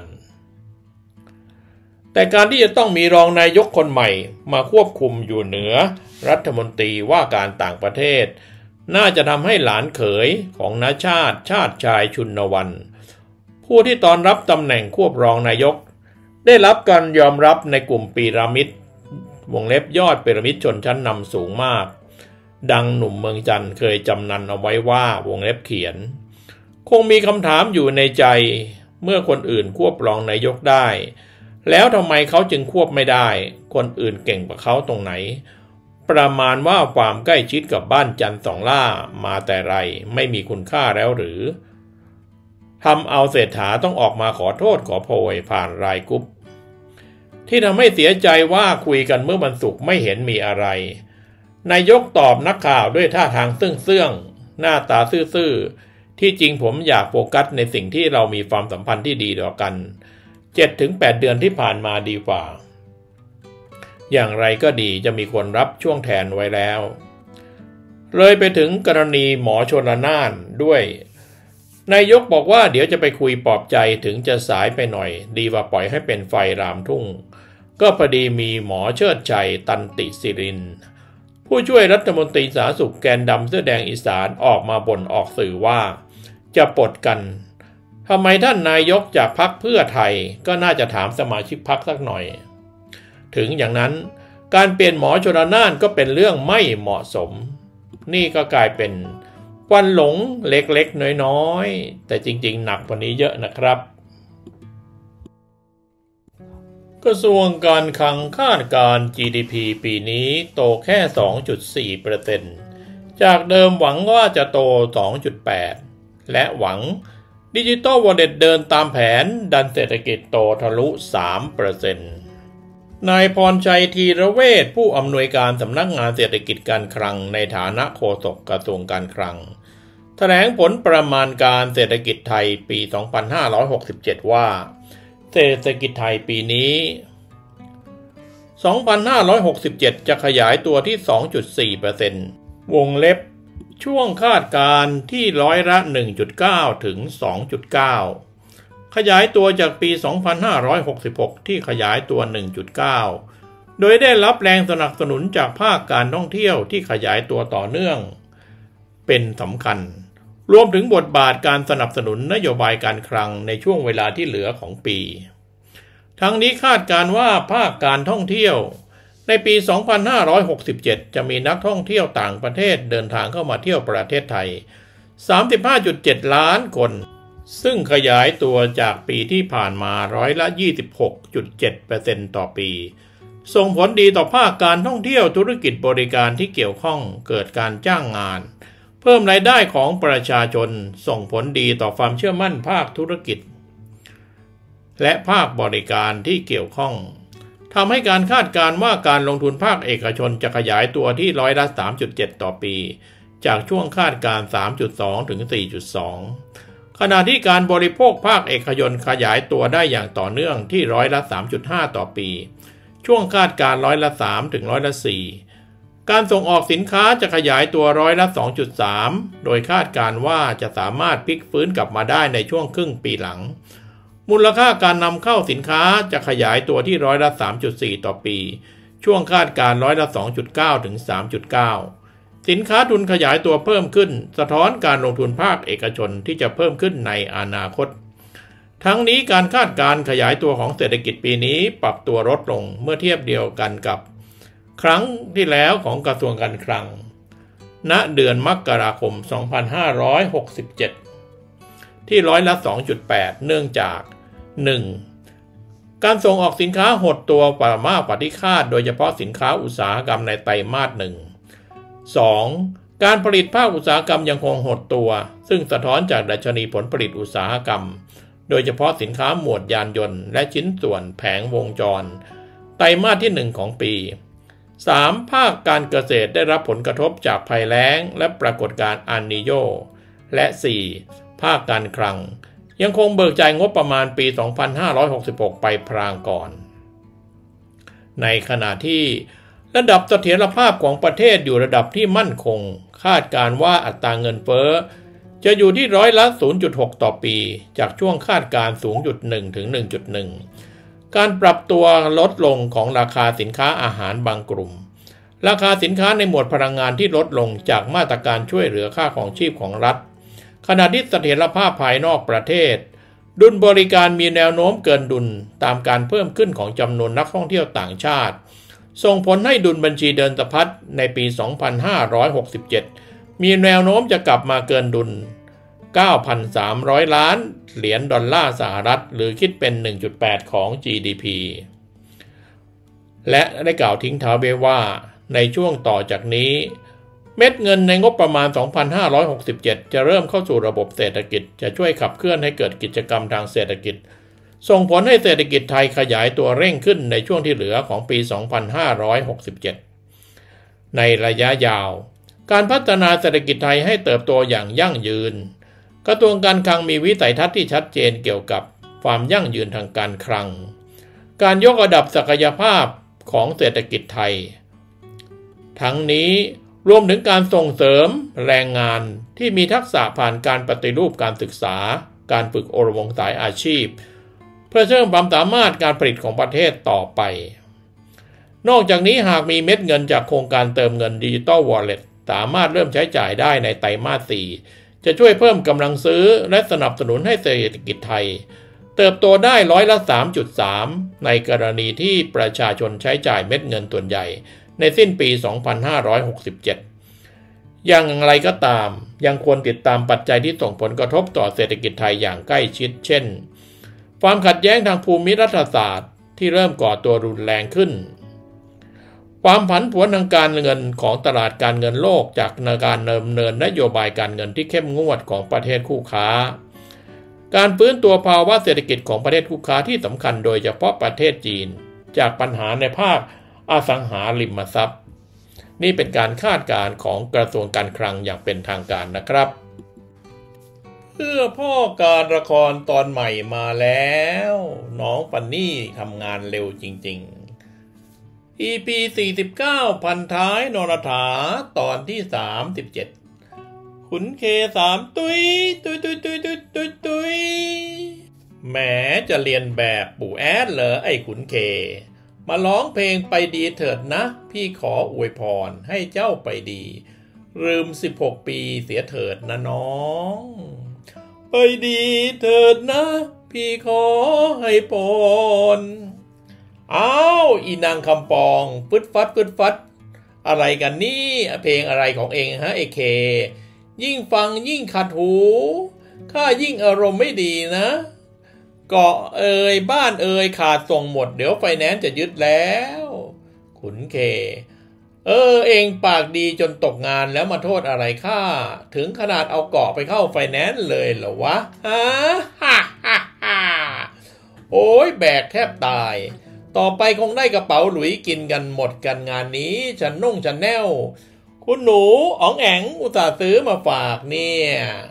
แต่การที่จะต้องมีรองนายกคนใหม่มาควบคุมอยู่เหนือรัฐมนตรีว่าการต่างประเทศน่าจะทำให้หลานเขยของน้าชาติชาติชายชุนวันผู้ที่ตอนรับตำแหน่งควบรองนายกได้รับการยอมรับในกลุ่มพีระมิดวงเล็บยอดพีระมิดชนชั้นนำสูงมากดังหนุ่มเมืองจันทร์เคยจำนันเอาไว้ว่าวงเล็บเขียนคงมีคำถามอยู่ในใจเมื่อคนอื่นควบรองนายกได้แล้วทำไมเขาจึงควบไม่ได้คนอื่นเก่งกว่าเขาตรงไหนประมาณว่าความใกล้ชิดกับบ้านจันทร์สองล่ามาแต่ไรไม่มีคุณค่าแล้วหรือทำเอาเศรษฐาต้องออกมาขอโทษขอโพยผ่านรายกรุ๊ปที่ทำให้เสียใจว่าคุยกันเมื่อวันศุกร์ไม่เห็นมีอะไรนายกตอบนักข่าวด้วยท่าทางเซื่องๆหน้าตาซื่อๆที่จริงผมอยากโฟกัสในสิ่งที่เรามีความสัมพันธ์ที่ดีต่อกัน เจ็ดถึงแปด เดือนที่ผ่านมาดีกว่าอย่างไรก็ดีจะมีคนรับช่วงแทนไว้แล้วเลยไปถึงกรณีหมอชลน่านด้วยนายกบอกว่าเดี๋ยวจะไปคุยปลอบใจถึงจะสายไปหน่อยดีกว่าปล่อยให้เป็นไฟรามทุ่งก็พอดีมีหมอเชิดชัยตันติศิรินผู้ช่วยรัฐมนตรีสาธารณสุขแกนดำเสื้อแดงอีสานออกมาบ่นออกสื่อว่าจะปลดกันทำไมท่านนายกจากพรรคเพื่อไทยก็น่าจะถามสมาชิกพรรคสักหน่อยถึงอย่างนั้นการเปลี่ยนหมอชลน่านก็เป็นเรื่องไม่เหมาะสมนี่ก็กลายเป็นควันหลงเล็กๆน้อยๆแต่จริงๆหนักกว่านี้เยอะนะครับกระทรวงการคลังคาดการ จี ดี พี ปีนี้โตแค่ สองจุดสี่เปอร์เซ็นต์ จากเดิมหวังว่าจะโต สองจุดแปด และหวังดิจิตอลวอลเล็ตเดินตามแผนดันเศรษฐกิจโตทะลุ สามเปอร์เซ็นต์ นายพรชัยธีรเวชผู้อำนวยการสำนักงานเศรษฐกิจการคลังในฐานะโฆษกกระทรวงการคลังแถลงผลประมาณการเศรษฐกิจไทยปี สองพันห้าร้อยหกสิบเจ็ด ว่าเศรษฐกิจไทยปีนี้ สองพันห้าร้อยหกสิบเจ็ด จะขยายตัวที่ สองจุดสี่เปอร์เซ็นต์ วงเล็บช่วงคาดการณ์ที่ร้อยละ หนึ่งจุดเก้า ถึง สองจุดเก้า ขยายตัวจากปี สองพันห้าร้อยหกสิบหก ที่ขยายตัว หนึ่งจุดเก้า โดยได้รับแรงสนับสนุนจากภาคการท่องเที่ยวที่ขยายตัวต่อเนื่องเป็นสำคัญรวมถึงบทบาทการสนับสนุนนโยบายการคลังในช่วงเวลาที่เหลือของปีทั้งนี้คาดการณ์ว่าภาคการท่องเที่ยวในปี สองพันห้าร้อยหกสิบเจ็ด จะมีนักท่องเที่ยวต่างประเทศเดินทางเข้ามาเที่ยวประเทศไทย สามสิบห้าจุดเจ็ด ล้านคนซึ่งขยายตัวจากปีที่ผ่านมาร้อยละ ยี่สิบหกจุดเจ็ดเปอร์เซ็นต์ ต่อปีส่งผลดีต่อภาคการท่องเที่ยวธุรกิจบริการที่เกี่ยวข้องเกิดการจ้างงานเพิ่มรายได้ของประชาชนส่งผลดีต่อความเชื่อมั่นภาคธุรกิจและภาคบริการที่เกี่ยวข้องทำให้การคาดการณ์ว่าการลงทุนภาคเอกชนจะขยายตัวที่ร้อยละ สามจุดเจ็ด ต่อปีจากช่วงคาดการณ์ สามจุดสอง ถึง สี่จุดสอง ขณะที่การบริโภคภาคเอกชนขยายตัวได้อย่างต่อเนื่องที่ร้อยละ สามจุดห้า ต่อปีช่วงคาดการณ์ร้อยละ สาม ถึงร้อยละ สี่การส่งออกสินค้าจะขยายตัวร้อยละ สองจุดสาม โดยคาดการณ์ว่าจะสามารถพลิกฟื้นกลับมาได้ในช่วงครึ่งปีหลังมูลค่าการนำเข้าสินค้าจะขยายตัวที่ร้อยละ สามจุดสี่ ต่อปีช่วงคาดการณ์ร้อยละ สองจุดเก้า ถึง สามจุดเก้า สินค้าทุนขยายตัวเพิ่มขึ้นสะท้อนการลงทุนภาคเอกชนที่จะเพิ่มขึ้นในอนาคตทั้งนี้การคาดการณ์ขยายตัวของเศรษฐกิจปีนี้ปรับตัวลดลงเมื่อเทียบเดียวกันกับครั้งที่แล้วของกระทรวงการคลังณเดือนมกราคม สองพันห้าร้อยหกสิบเจ็ด ที่ร้อยละ สองจุดแปด เนื่องจาก หนึ่ง การส่งออกสินค้าหดตัวกว่ามากกว่าที่คาดโดยเฉพาะสินค้าอุตสาหกรรมในไตรมาสหนึ่ง สอง การผลิตภาคอุตสาหกรรมยังคงหดตัวซึ่งสะท้อนจากดัชนีผลผลิตอุตสาหกรรมโดยเฉพาะสินค้าหมวดยานยนต์และชิ้นส่วนแผงวงจรไตรมาสที่หนึ่งของปี สาม ภาคการเกษตรได้รับผลกระทบจากภัยแล้งและปรากฏการณ์อัลนีโญและ สี่ ภาคการคลังยังคงเบิกจ่ายงบประมาณปี สองพันห้าร้อยหกสิบหก ไปพรางก่อนในขณะที่ระดับเสถียรภาพของประเทศอยู่ระดับที่มั่นคงคาดการว่าอัตราเงินเฟ้อจะอยู่ที่ร้อยละ ศูนย์จุดหก ต่อปีจากช่วงคาดการณ์ ศูนย์จุดหนึ่ง ถึง หนึ่งจุดหนึ่ง การปรับตัวลดลงของราคาสินค้าอาหารบางกลุ่มราคาสินค้าในหมวดพลังงานที่ลดลงจากมาตรการช่วยเหลือค่าของชีพของรัฐขณะที่เสถียรภาพภายนอกประเทศดุลบริการมีแนวโน้มเกินดุลตามการเพิ่มขึ้นของจำนวนนักท่องเที่ยวต่างชาติส่งผลให้ดุลบัญชีเดินสะพัดในปี สองพันห้าร้อยหกสิบเจ็ด มีแนวโน้มจะกลับมาเกินดุล เก้าพันสามร้อย ล้านเหรียญดอลลาร์สหรัฐหรือคิดเป็น หนึ่งจุดแปด ของ จี ดี พี และได้กล่าวทิ้งท้ายไว้ว่าในช่วงต่อจากนี้เม็ดเงินในงบประมาณ สองพันห้าร้อยหกสิบเจ็ด จะเริ่มเข้าสู่ระบบเศรษฐกิจจะช่วยขับเคลื่อนให้เกิดกิจกรรมทางเศรษฐกิจส่งผลให้เศรษฐกิจไทยขยายตัวเร่งขึ้นในช่วงที่เหลือของปี สองพันห้าร้อยหกสิบเจ็ด ในระยะยาวการพัฒนาเศรษฐกิจไทยให้เติบโตอย่างยั่งยืนกระทรวงการคลังมีวิสัยทัศน์ที่ชัดเจนเกี่ยวกับความยั่งยืนทางการคลังการยกระดับศักยภาพของเศรษฐกิจไทยทั้งนี้รวมถึงการส่งเสริมแรงงานที่มีทักษะผ่านการปฏิรูปการศึกษาการฝึกอบรมสายอาชีพเพื่อเพิ่มความสามารถการผลิตของประเทศต่อไปนอกจากนี้หากมีเม็ดเงินจากโครงการเติมเงิน Digital Wallet สามารถเริ่มใช้จ่ายได้ในไตรมาส สี่ จะช่วยเพิ่มกำลังซื้อและสนับสนุนให้เศรษฐกิจไทยเติบโตได้ร้อยละ สามจุดสาม ในกรณีที่ประชาชนใช้จ่ายเม็ดเงินส่วนใหญ่ในสิ้นปี สองพันห้าร้อยหกสิบเจ็ด อย่างไรก็ตามยังควรติดตามปัจจัยที่ส่งผลกระทบต่อเศรษฐกิจไทยอย่างใกล้ชิดเช่นความขัดแย้งทางภูมิรัฐศาสตร์ที่เริ่มก่อตัวรุนแรงขึ้นความผันผวนทางการเงินของตลาดการเงินโลกจากการดำเนินนโยบายการเงินที่เข้มงวดของประเทศคู่ค้าการฟื้นตัวภาวะเศรษฐกิจของประเทศคู่ค้าที่สำคัญโดยเฉพาะประเทศจีนจากปัญหาในภาคอสังหาริมทรัพย์นี่เป็นการคาดการณ์ของกระทรวงการคลังอย่างเป็นทางการนะครับเพื่อพ่อการละครตอนใหม่มาแล้วน้องปันนี่ทำงานเร็วจริงๆ อี พี สี่สิบเก้า พันท้ายนรถาตอนที่สามสิบเจ็ดขุนเคสามตุยตุยตุยตุยตุยตุยตุยแหมจะเรียนแบบปู่แอดเหรอไอ้ขุนเคมาร้องเพลงไปดีเถิดนะพี่ขออวยพรให้เจ้าไปดีลืมสิบหกปีเสียเถิดนะน้องไปดีเถิดนะพี่ขอให้ปนอ้าวอีนางคำปองฟึดฟัดฟึดฟัดอะไรกันนี่เพลงอะไรของเองฮะเอเคยิ่งฟังยิ่งขัดหูข้ายิ่งอารมณ์ไม่ดีนะเกาะเอ่ยบ้านเอ่ยขาดส่งหมดเดี๋ยวไฟแนนซ์จะยึดแล้วขุนเคเออเองปากดีจนตกงานแล้วมาโทษอะไรข้าถึงขนาดเอาเกาะไปเข้าไฟแนนซ์เลยเหรอวะฮะฮ่าฮ่าฮ่าโอ้ยแบกแทบตายต่อไปคงได้กระเป๋าหลุยกินกันหมดกันงานนี้ฉันนุ่งฉันแน่วคุณหนูอ๋องแองอุตส่าห์ซื้อมาฝากเนี่ย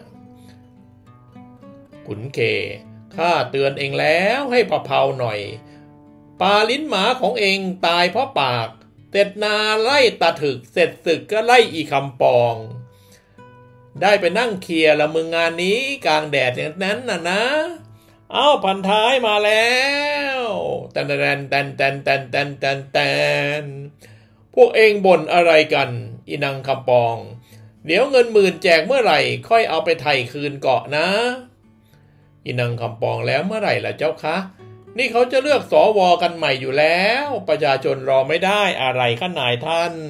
ขุนเคข้าเตือนเองแล้วให้เผาๆหน่อยปลาลิ้นหมาของเองตายเพราะปากเสร็จนาไล่ตาถึกเสร็จศึกก็ไล่อีคำปองได้ไปนั่งเคลียร์ละมึงงานนี้กลางแดดอย่างนั้นน่ะนะเอ้าพันท้ายมาแล้วแตนแตนแตนแตนแตนแตนแตนแตนพวกเองบ่นอะไรกันอีนางคำปองเดี๋ยวเงินหมื่นแจกเมื่อไหร่ค่อยเอาไปไถ่คืนเกาะนะอีนางคำปองแล้วเมื่อไหร่ล่ะเจ้าคะนี่เขาจะเลือกสวกันใหม่อยู่แล้วประชาชนรอไม่ได้อะไรข้านายท่าน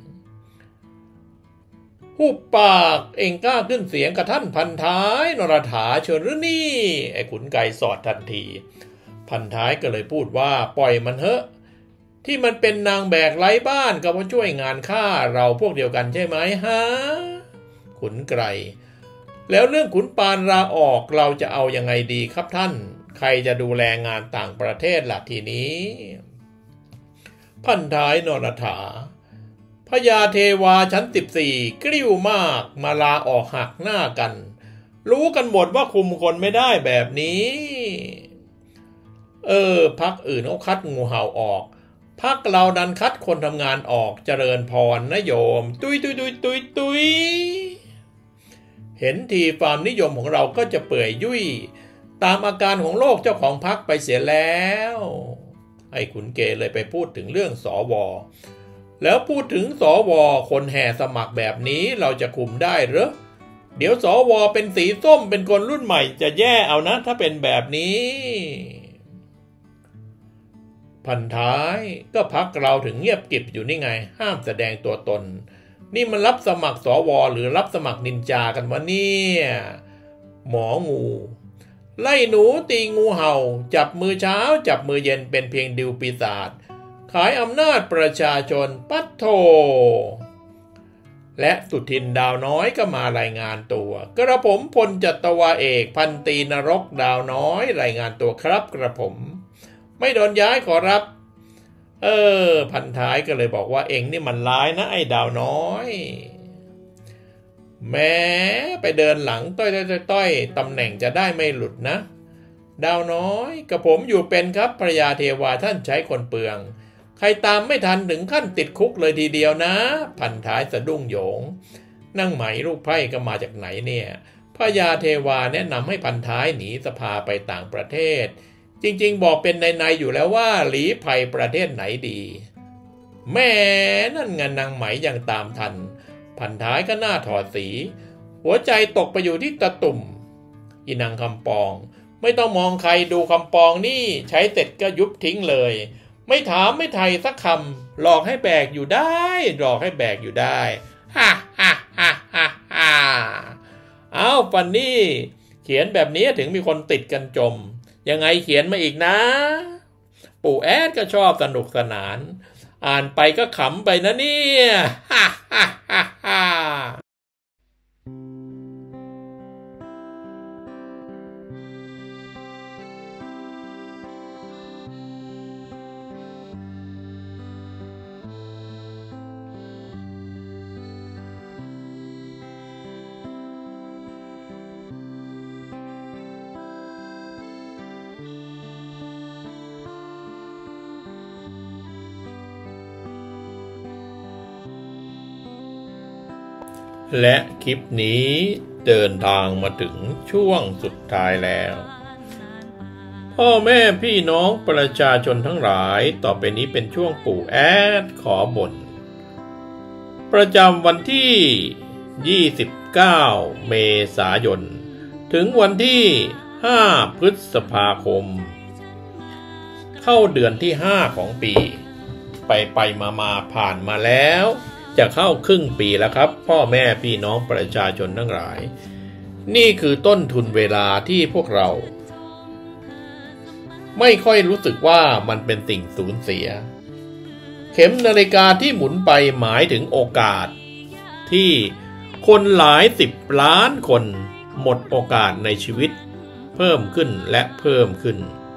หุบปากเองกล้าขึ้นเสียงกับท่านพันท้ายนรถาเชิญหรือนี่ไอ้ขุนไก่สอดทันทีพันท้ายก็เลยพูดว่าปล่อยมันเถอะที่มันเป็นนางแบกไร้บ้านก็เพราะช่วยงานข้าเราพวกเดียวกันใช่ไหมฮะขุนไกรแล้วเรื่องขุนปานลาออกเราจะเอายังไงดีครับท่านใครจะดูแลงานต่างประเทศล่ะทีนี้พันท้ายนรถาพญาเทวาชั้นสิบสี่กริ้วมากมาลาออกหักหน้ากันรู้กันหมดว่าคุมคนไม่ได้แบบนี้เออพรรคอื่นเขาคัดงูเห่าออกพรรคเราดันคัดคนทำงานออกเจริญพรนะโยมตุยตุยตุยตุยตุยเห็นทีความนิยมของเราก็จะเปื่อยยุ่ยตามอาการของโลกเจ้าของพรรคไปเสียแล้วไอ้ขุนเกเลยไปพูดถึงเรื่องสวแล้วพูดถึงสวคนแห่สมัครแบบนี้เราจะคุมได้หรือเดี๋ยวสวเป็นสีส้มเป็นคนรุ่นใหม่จะแย่เอานะถ้าเป็นแบบนี้พันท้ายก็พรรคเราถึงเงียบกริบอยู่นี่ไงห้ามแสดงตัวตนนี่มันรับสมัครสวหรือรับสมัครนินจากันวะเนี่ยหมองูไล่หนูตีงูเห่าจับมือเช้าจับมือเย็นเป็นเพียงดิวปีศาจขายอำนาจประชาชนปัดโทและสุทินดาวน้อยก็มารายงานตัวกระผมพลจัตวาเอกพันตรีนรกดาวน้อยรายงานตัวครับกระผมไม่โดนย้ายขอรับเออพันท้ายก็เลยบอกว่าเองนี่มันร้ายนะไอ้ดาวน้อยแม้ไปเดินหลังต้อยต้อยตำแหน่งจะได้ไม่หลุดนะดาวน้อยกับผมอยู่เป็นครับพระยาเทวาท่านใช้คนเปลืองใครตามไม่ทันถึงขั้นติดคุกเลยทีเดียวนะพันท้ายสะดุ้งโยงนั่งไหมลูกไพร่ก็มาจากไหนเนี่ยพระยาเทวาแนะนำให้พันท้ายหนีสภาไปต่างประเทศจริงๆบอกเป็นในๆอยู่แล้วว่าหลีภัยประเทศไหนดีแม่นั่นเงินนางไหมยังตามทันพันท้ายก็หน้าถอดสีหัวใจตกไปอยู่ที่ตะตุ่มอีนางคำปองไม่ต้องมองใครดูคำปองนี่ใช้เสร็จก็ยุบทิ้งเลยไม่ถามไม่ไทยสักคำหลอกให้แบกอยู่ได้หลอกให้แบกอยู่ได้ฮ่าฮ่าฮ่าฮ่าฮ่าอ้าวฟันนี่เขียนแบบนี้ถึงมีคนติดกันจมยังไงเขียนมาอีกนะปู่แอดก็ชอบสนุกสนานอ่านไปก็ขำไปนะเนี่ยฮ่าฮ่าฮ่าฮ่า และคลิปนี้เดินทางมาถึงช่วงสุดท้ายแล้วพ่อแม่พี่น้องประชาชนทั้งหลายต่อไปนี้เป็นช่วงปู่แอดขอบ่นประจำวันที่ ยี่สิบเก้า เมษายน ถึงวันที่ ห้า พฤษภาคม เข้าเดือนที่ ห้า ของปี ไปไปมามาผ่านมาแล้วจะเข้าครึ่งปีแล้วครับพ่อแม่พี่น้องประชาชนทั้งหลายนี่คือต้นทุนเวลาที่พวกเราไม่ค่อยรู้สึกว่ามันเป็นสิ่งสูญเสียเข็มนาฬิกาที่หมุนไปหมายถึงโอกาสที่คนหลายสิบล้านคนหมดโอกาสในชีวิตเพิ่มขึ้นและเพิ่มขึ้น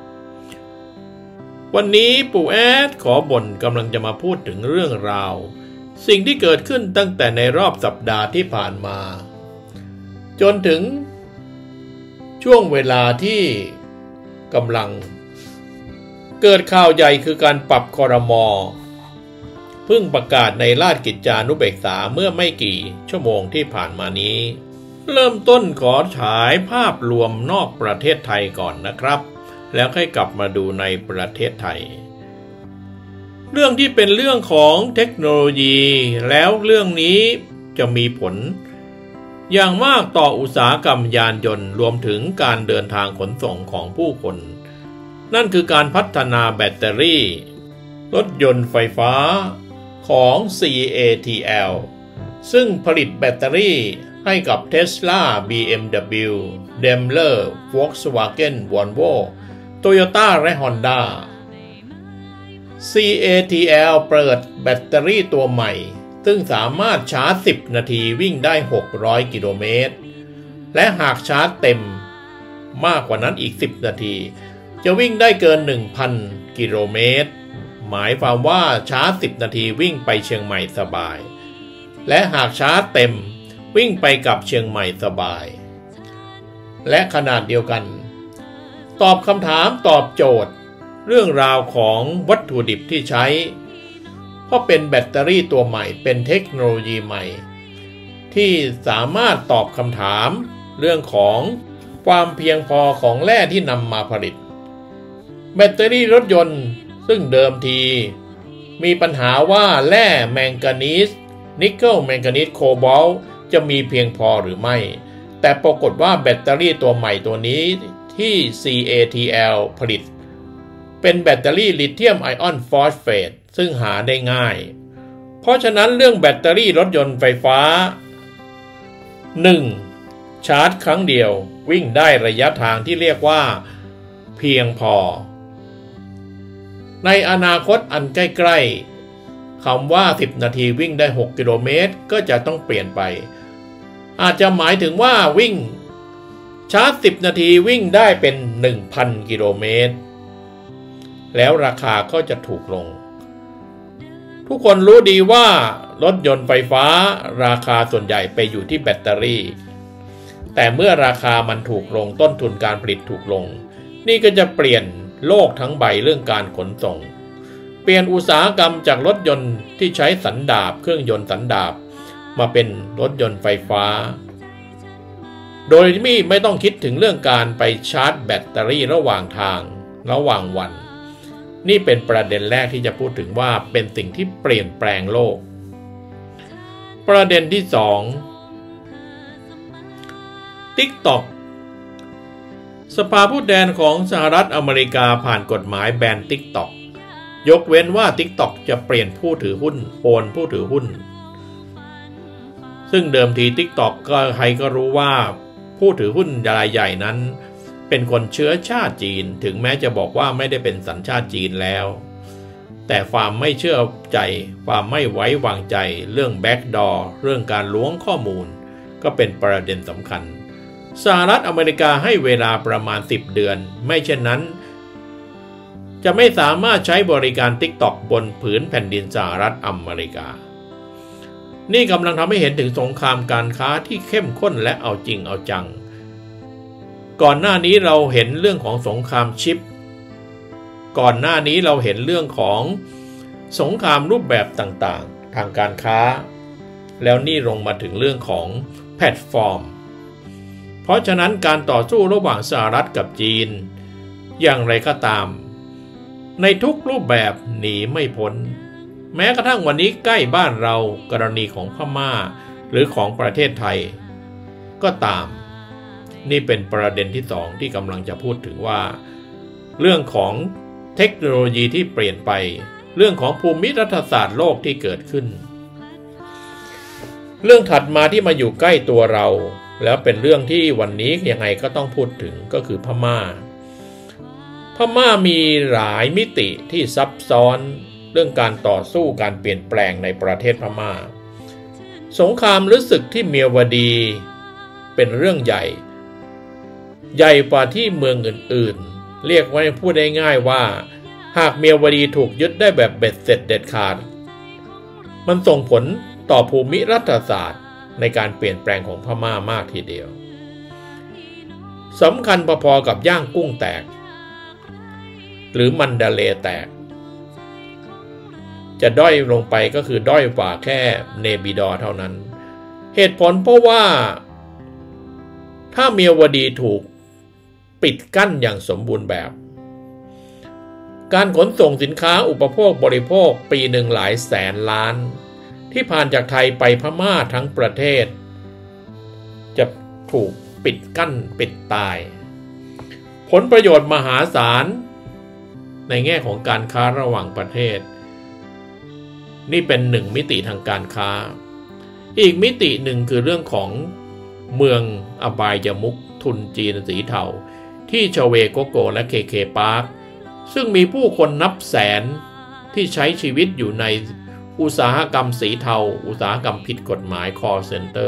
วันนี้ปู่แอดขอบ่นกำลังจะมาพูดถึงเรื่องราวสิ่งที่เกิดขึ้นตั้งแต่ในรอบสัปดาห์ที่ผ่านมาจนถึงช่วงเวลาที่กำลังเกิดข่าวใหญ่คือการปรับครม.เพิ่งประกาศในราชกิจจานุเบกษาเมื่อไม่กี่ชั่วโมงที่ผ่านมานี้เริ่มต้นขอฉายภาพรวมนอกประเทศไทยก่อนนะครับแล้วค่อยกลับมาดูในประเทศไทยเรื่องที่เป็นเรื่องของเทคโนโลยีแล้วเรื่องนี้จะมีผลอย่างมากต่ออุตสาหกรรมยานยนต์รวมถึงการเดินทางขนส่งของผู้คนนั่นคือการพัฒนาแบตเตอรี่รถยนต์ไฟฟ้าของ ซี เอ ที แอล ซึ่งผลิตแบตเตอรี่ให้กับ Tesla บี เอ็ม ดับเบิลยู Daimler Volkswagen Volvo Toyota และ Honda ซี เอ ที แอล เปิดแบตเตอรี่ตัวใหม่ซึ่งสามารถชาร์จสิบนาทีวิ่งได้หกร้อยกิโลเมตรและหากชาร์จเต็มมากกว่านั้นอีกสิบนาทีจะวิ่งได้เกิน หนึ่งพัน กิโลเมตรหมายความว่าชาร์จสิบนาทีวิ่งไปเชียงใหม่สบายและหากชาร์จเต็มวิ่งไปกับเชียงใหม่สบายและขนาดเดียวกันตอบคำถามตอบโจทย์เรื่องราวของวัตถุดิบที่ใช้เพราะเป็นแบตเตอรี่ตัวใหม่เป็นเทคโนโลยีใหม่ที่สามารถตอบคำถามเรื่องของความเพียงพอของแร่ที่นำมาผลิตแบตเตอรี่รถยนต์ซึ่งเดิมทีมีปัญหาว่าแร่แมงกานีสนิกเกิลแมงกานีสโคบอลต์จะมีเพียงพอหรือไม่แต่ปรากฏว่าแบตเตอรี่ตัวใหม่ตัวนี้ที่ ซี เอ ที แอล ผลิตเป็นแบตเตอรี่ลิเธียมไอออนฟอสเฟตซึ่งหาได้ง่ายเพราะฉะนั้นเรื่องแบตเตอรี่รถยนต์ไฟฟ้า หนึ่ง ชาร์จครั้งเดียววิ่งได้ระยะทางที่เรียกว่าเพียงพอในอนาคตอันใกล้ๆคำว่าสิบนาทีวิ่งได้หกกิโลเมตรก็จะต้องเปลี่ยนไปอาจจะหมายถึงว่าวิ่งชาร์จสิบนาทีวิ่งได้เป็น หนึ่งพัน กิโลเมตรแล้วราคาก็จะถูกลงทุกคนรู้ดีว่ารถยนต์ไฟฟ้าราคาส่วนใหญ่ไปอยู่ที่แบตเตอรี่แต่เมื่อราคามันถูกลงต้นทุนการผลิตถูกลงนี่ก็จะเปลี่ยนโลกทั้งใบเรื่องการขนส่งเปลี่ยนอุตสาหกรรมจากรถยนต์ที่ใช้สันดาปเครื่องยนต์สันดาปมาเป็นรถยนต์ไฟฟ้าโดยที่ไม่ต้องคิดถึงเรื่องการไปชาร์จแบตเตอรี่ระหว่างทางระหว่างวันนี่เป็นประเด็นแรกที่จะพูดถึงว่าเป็นสิ่งที่เปลี่ยนแปลงโลกประเด็นที่สอง TikTok สภาผู้แทนของสหรัฐอเมริกาผ่านกฎหมายแบน TikTok ยกเว้นว่า TikTok จะเปลี่ยนผู้ถือหุ้นโอนผู้ถือหุ้นซึ่งเดิมที TikTok ก็ใครก็รู้ว่าผู้ถือหุ้นรายใหญ่นั้นเป็นคนเชื้อชาติจีนถึงแม้จะบอกว่าไม่ได้เป็นสัญชาติจีนแล้วแต่ความไม่เชื่อใจความไม่ไว้วางใจเรื่องแบ็กดอร์เรื่องการล้วงข้อมูลก็เป็นประเด็นสำคัญสหรัฐอเมริกาให้เวลาประมาณสิบเดือนไม่เช่นนั้นจะไม่สามารถใช้บริการ TikTok บนผืนแผ่นดินสหรัฐอเมริกานี่กำลังทำให้เห็นถึงสงครามการค้าที่เข้มข้นและเอาจริงเอาจังก่อนหน้านี้เราเห็นเรื่องของสงครามชิปก่อนหน้านี้เราเห็นเรื่องของสงครามรูปแบบต่างๆทางการค้าแล้วนี่ลงมาถึงเรื่องของแพลตฟอร์มเพราะฉะนั้นการต่อสู้ระหว่างสหรัฐกับจีนอย่างไรก็ตามในทุกรูปแบบหนีไม่พ้นแม้กระทั่งวันนี้ใกล้บ้านเรากรณีของพม่าหรือของประเทศไทยก็ตามนี่เป็นประเด็นที่สองที่กำลังจะพูดถึงว่าเรื่องของเทคโนโลยีที่เปลี่ยนไปเรื่องของภูมิรัฐศาสตร์โลกที่เกิดขึ้นเรื่องถัดมาที่มาอยู่ใกล้ตัวเราแล้วเป็นเรื่องที่วันนี้ยังไงก็ต้องพูดถึงก็คือพม่าพม่ามีหลายมิติที่ซับซ้อนเรื่องการต่อสู้การเปลี่ยนแปลงในประเทศพม่าสงครามรู้สึกที่เมียวดีเป็นเรื่องใหญ่ใหญ่กว่าที่เมืองอื่นๆเรียกว่าพูดได้ง่ายว่าหากเมียวดีถูกยึดได้แบบเบ็ดเสร็จเด็ดขาดมันส่งผลต่อภูมิรัฐศาสตร์ในการเปลี่ยนแปลงของพม่ามากทีเดียวสำคัญพอๆกับย่างกุ้งแตกหรือมันดาเลแตกจะด้อยลงไปก็คือด้อยกว่าแค่เนบิดอร์เท่านั้นเหตุผลเพราะว่าถ้าเมียวดีถูกปิดกั้นอย่างสมบูรณ์แบบการขนส่งสินค้าอุปโภคบริโภคปีหนึ่งหลายแสนล้านที่ผ่านจากไทยไปพม่าทั้งประเทศจะถูกปิดกั้นปิดตายผลประโยชน์มหาศาลในแง่ของการค้าระหว่างประเทศนี่เป็นหนึ่งมิติทางการค้าอีกมิติหนึ่งคือเรื่องของเมืองอบายมุขทุนจีนสีเทาที่ชเวโกโกและเคเคพาร์คซึ่งมีผู้คนนับแสนที่ใช้ชีวิตอยู่ในอุตสาหกรรมสีเทาอุตสาหกรรมผิดกฎหมาย call center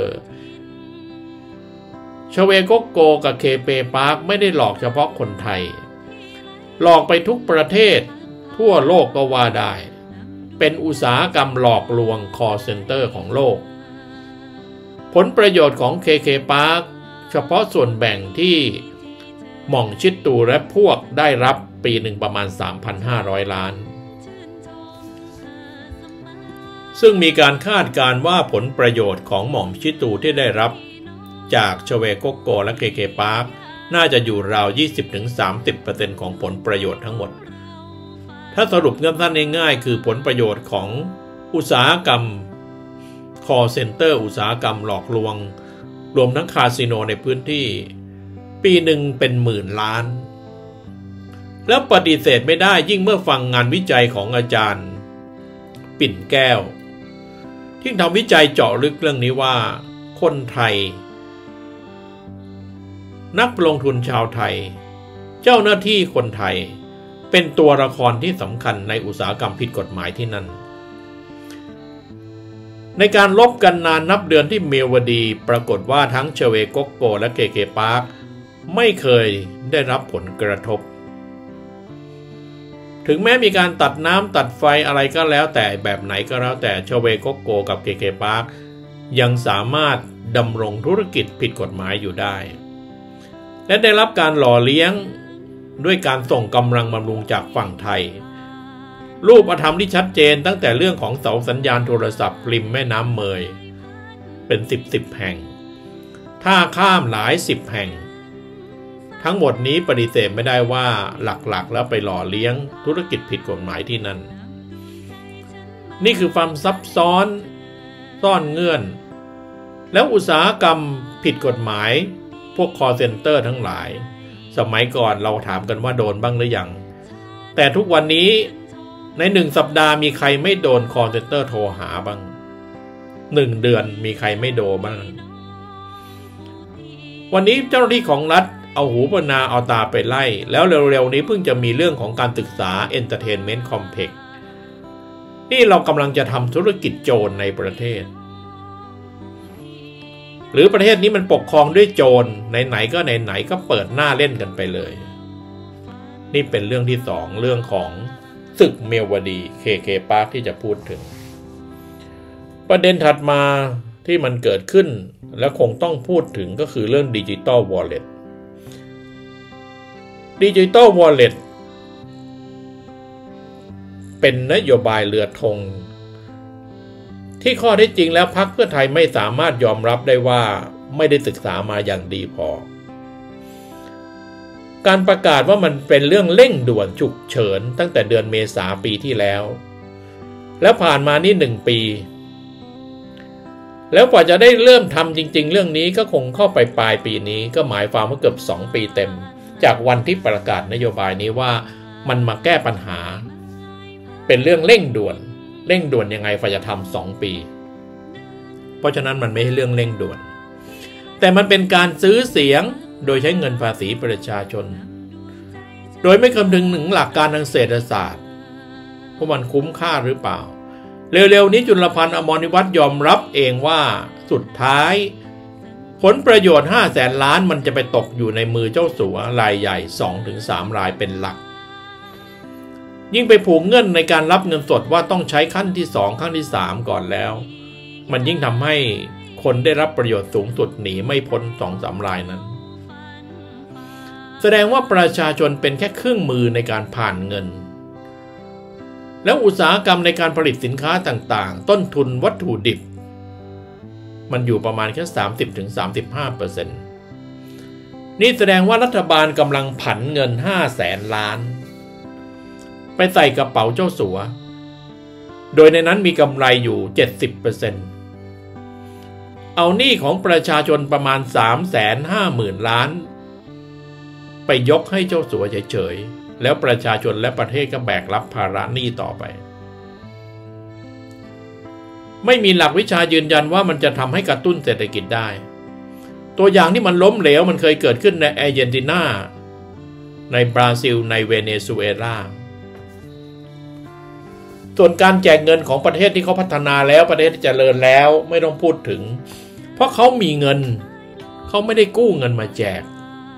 ชเวโกโกกับเคเปพาร์คไม่ได้หลอกเฉพาะคนไทยหลอกไปทุกประเทศทั่วโลกก็ว่าได้เป็นอุตสาหกรรมหลอกลวง call center ของโลกผลประโยชน์ของ เค เค Park เฉพาะส่วนแบ่งที่หม่องชิดตูและพวกได้รับปีหนึ่งประมาณ สามพันห้าร้อย ล้านซึ่งมีการคาดการณ์ว่าผลประโยชน์ของหม่องชิดตูที่ได้รับจากชเวโกโกและ เค เค Park น่าจะอยู่ราว ยี่สิบถึงสามสิบเปอร์เซ็นต์ ของผลประโยชน์ทั้งหมดถ้าสรุปสั้นๆง่ายๆคือผลประโยชน์ของอุตสาหกรรม call center อุตสาหกรรมหลอกลวงรวมทั้งคาสิโนในพื้นที่ปีหนึ่งเป็นหมื่นล้านแล้วปฏิเสธไม่ได้ยิ่งเมื่อฟังงานวิจัยของอาจารย์ปิ่นแก้วที่ทำวิจัยเจาะลึกเรื่องนี้ว่าคนไทยนักลงทุนชาวไทยเจ้าหน้าที่คนไทยเป็นตัวละครที่สำคัญในอุตสาหกรรมผิดกฎหมายที่นั่นในการลบกันนานนับเดือนที่เมียวดีปรากฏว่าทั้งชเวโกโกและ เค เค Park ไม่เคยได้รับผลกระทบถึงแม้มีการตัดน้ำตัดไฟอะไรก็แล้วแต่แบบไหนก็แล้วแต่ชเวโกโกกับ เค เค Park ยังสามารถดำรงธุรกิจผิดกฎหมายอยู่ได้และได้รับการหล่อเลี้ยงด้วยการส่งกำลังบำรุงจากฝั่งไทยรูปธรรมที่ชัดเจนตั้งแต่เรื่องของเสาสัญญาณโทรศัพท์ริมแม่น้ำเมยเป็นสิบสิบแห่งท่าข้ามหลายสิบแห่งทั้งหมดนี้ปฏิเสธไม่ได้ว่าหลักๆแล้วไปหล่อเลี้ยงธุรกิจผิดกฎหมายที่นั่นนี่คือความซับซ้อนซ่อนเงื่อนแล้วอุตสาหกรรมผิดกฎหมายพวก call center ทั้งหลายสมัยก่อนเราถามกันว่าโดนบ้างหรือยังแต่ทุกวันนี้ในหนึ่งสัปดาห์มีใครไม่โดน call center โทรหาบ้างหนึ่งเดือนมีใครไม่โดนบ้างวันนี้เจ้าหน้าที่ของรัฐเอาหูปนาเอาตาไปไล่แล้วเร็วๆนี้เพิ่งจะมีเรื่องของการศึกษา Entertainment Complex นี่เรากำลังจะทำธุรกิจโจรในประเทศหรือประเทศนี้มันปกครองด้วยโจรไหนๆก็ไหนๆก็เปิดหน้าเล่นกันไปเลยนี่เป็นเรื่องที่สองเรื่องของศึกเมียวดี เค เค Park ที่จะพูดถึงประเด็นถัดมาที่มันเกิดขึ้นและคงต้องพูดถึงก็คือเรื่อง Digital Wallet Digital Wallet เป็นนโยบายเรือธงที่ข้อเท็จจริงแล้วพรรคเพื่อไทยไม่สามารถยอมรับได้ว่าไม่ได้ศึกษามาอย่างดีพอการประกาศว่ามันเป็นเรื่องเร่งด่วนฉุกเฉินตั้งแต่เดือนเมษาปีที่แล้วแล้วผ่านมานี่หนึ่งปีแล้วกว่าจะได้เริ่มทำจริงๆเรื่องนี้ก็คงเข้าไปปลายปีนี้ก็หมายความว่าเกือบสองปีเต็มจากวันที่ประกาศนโยบายนี้ว่ามันมาแก้ปัญหาเป็นเรื่องเร่งด่วนเร่งด่วนยังไงฝ่ายจะทำสองปีเพราะฉะนั้นมันไม่ใช่เรื่องเร่งด่วนแต่มันเป็นการซื้อเสียงโดยใช้เงินภาษีประชาชนโดยไม่คำนึงถึงหลักการทางเศรษฐศาสตร์ว่ามันคุ้มค่าหรือเปล่าเร็วๆนี้จุลพันธ์อมรนิวัฒน์ยอมรับเองว่าสุดท้ายผลประโยชน์ห้าแสนล้านมันจะไปตกอยู่ในมือเจ้าสัวรายใหญ่ สองถึงสาม รายเป็นหลักยิ่งไปผูกเงื่อนในการรับเงินสดว่าต้องใช้ขั้นที่สองขั้นที่สามก่อนแล้วมันยิ่งทำให้คนได้รับประโยชน์สูงสุดหนีไม่พ้น สองถึงสาม รายนั้นแสดงว่าประชาชนเป็นแค่เครื่องมือในการผ่านเงินแล้วอุตสาหกรรมในการผลิตสินค้าต่างๆต้นทุนวัตถุดิบมันอยู่ประมาณแค่ สามสิบถึงสามสิบห้าเปอร์เซ็นต์ นี่แสดงว่ารัฐบาลกำลังผันเงินห้าแสนล้านไปใส่กระเป๋าเจ้าสัวโดยในนั้นมีกำไรอยู่ เจ็ดสิบเปอร์เซ็นต์ เอาหนี้ของประชาชนประมาณ สามแสนห้าหมื่น ล้านไปยกให้เจ้าสัวเฉยๆแล้วประชาชนและประเทศก็แบกรับภาระหนี้ต่อไปไม่มีหลักวิชายืนยันว่ามันจะทำให้กระตุ้นเศรษฐกิจได้ตัวอย่างที่มันล้มเหลวมันเคยเกิดขึ้นในอาร์เจนตินาในบราซิลในเวเนซุเอลาส่วนการแจกเงินของประเทศที่เขาพัฒนาแล้วประเทศที่เจริญแล้วไม่ต้องพูดถึงเพราะเขามีเงินเขาไม่ได้กู้เงินมาแจก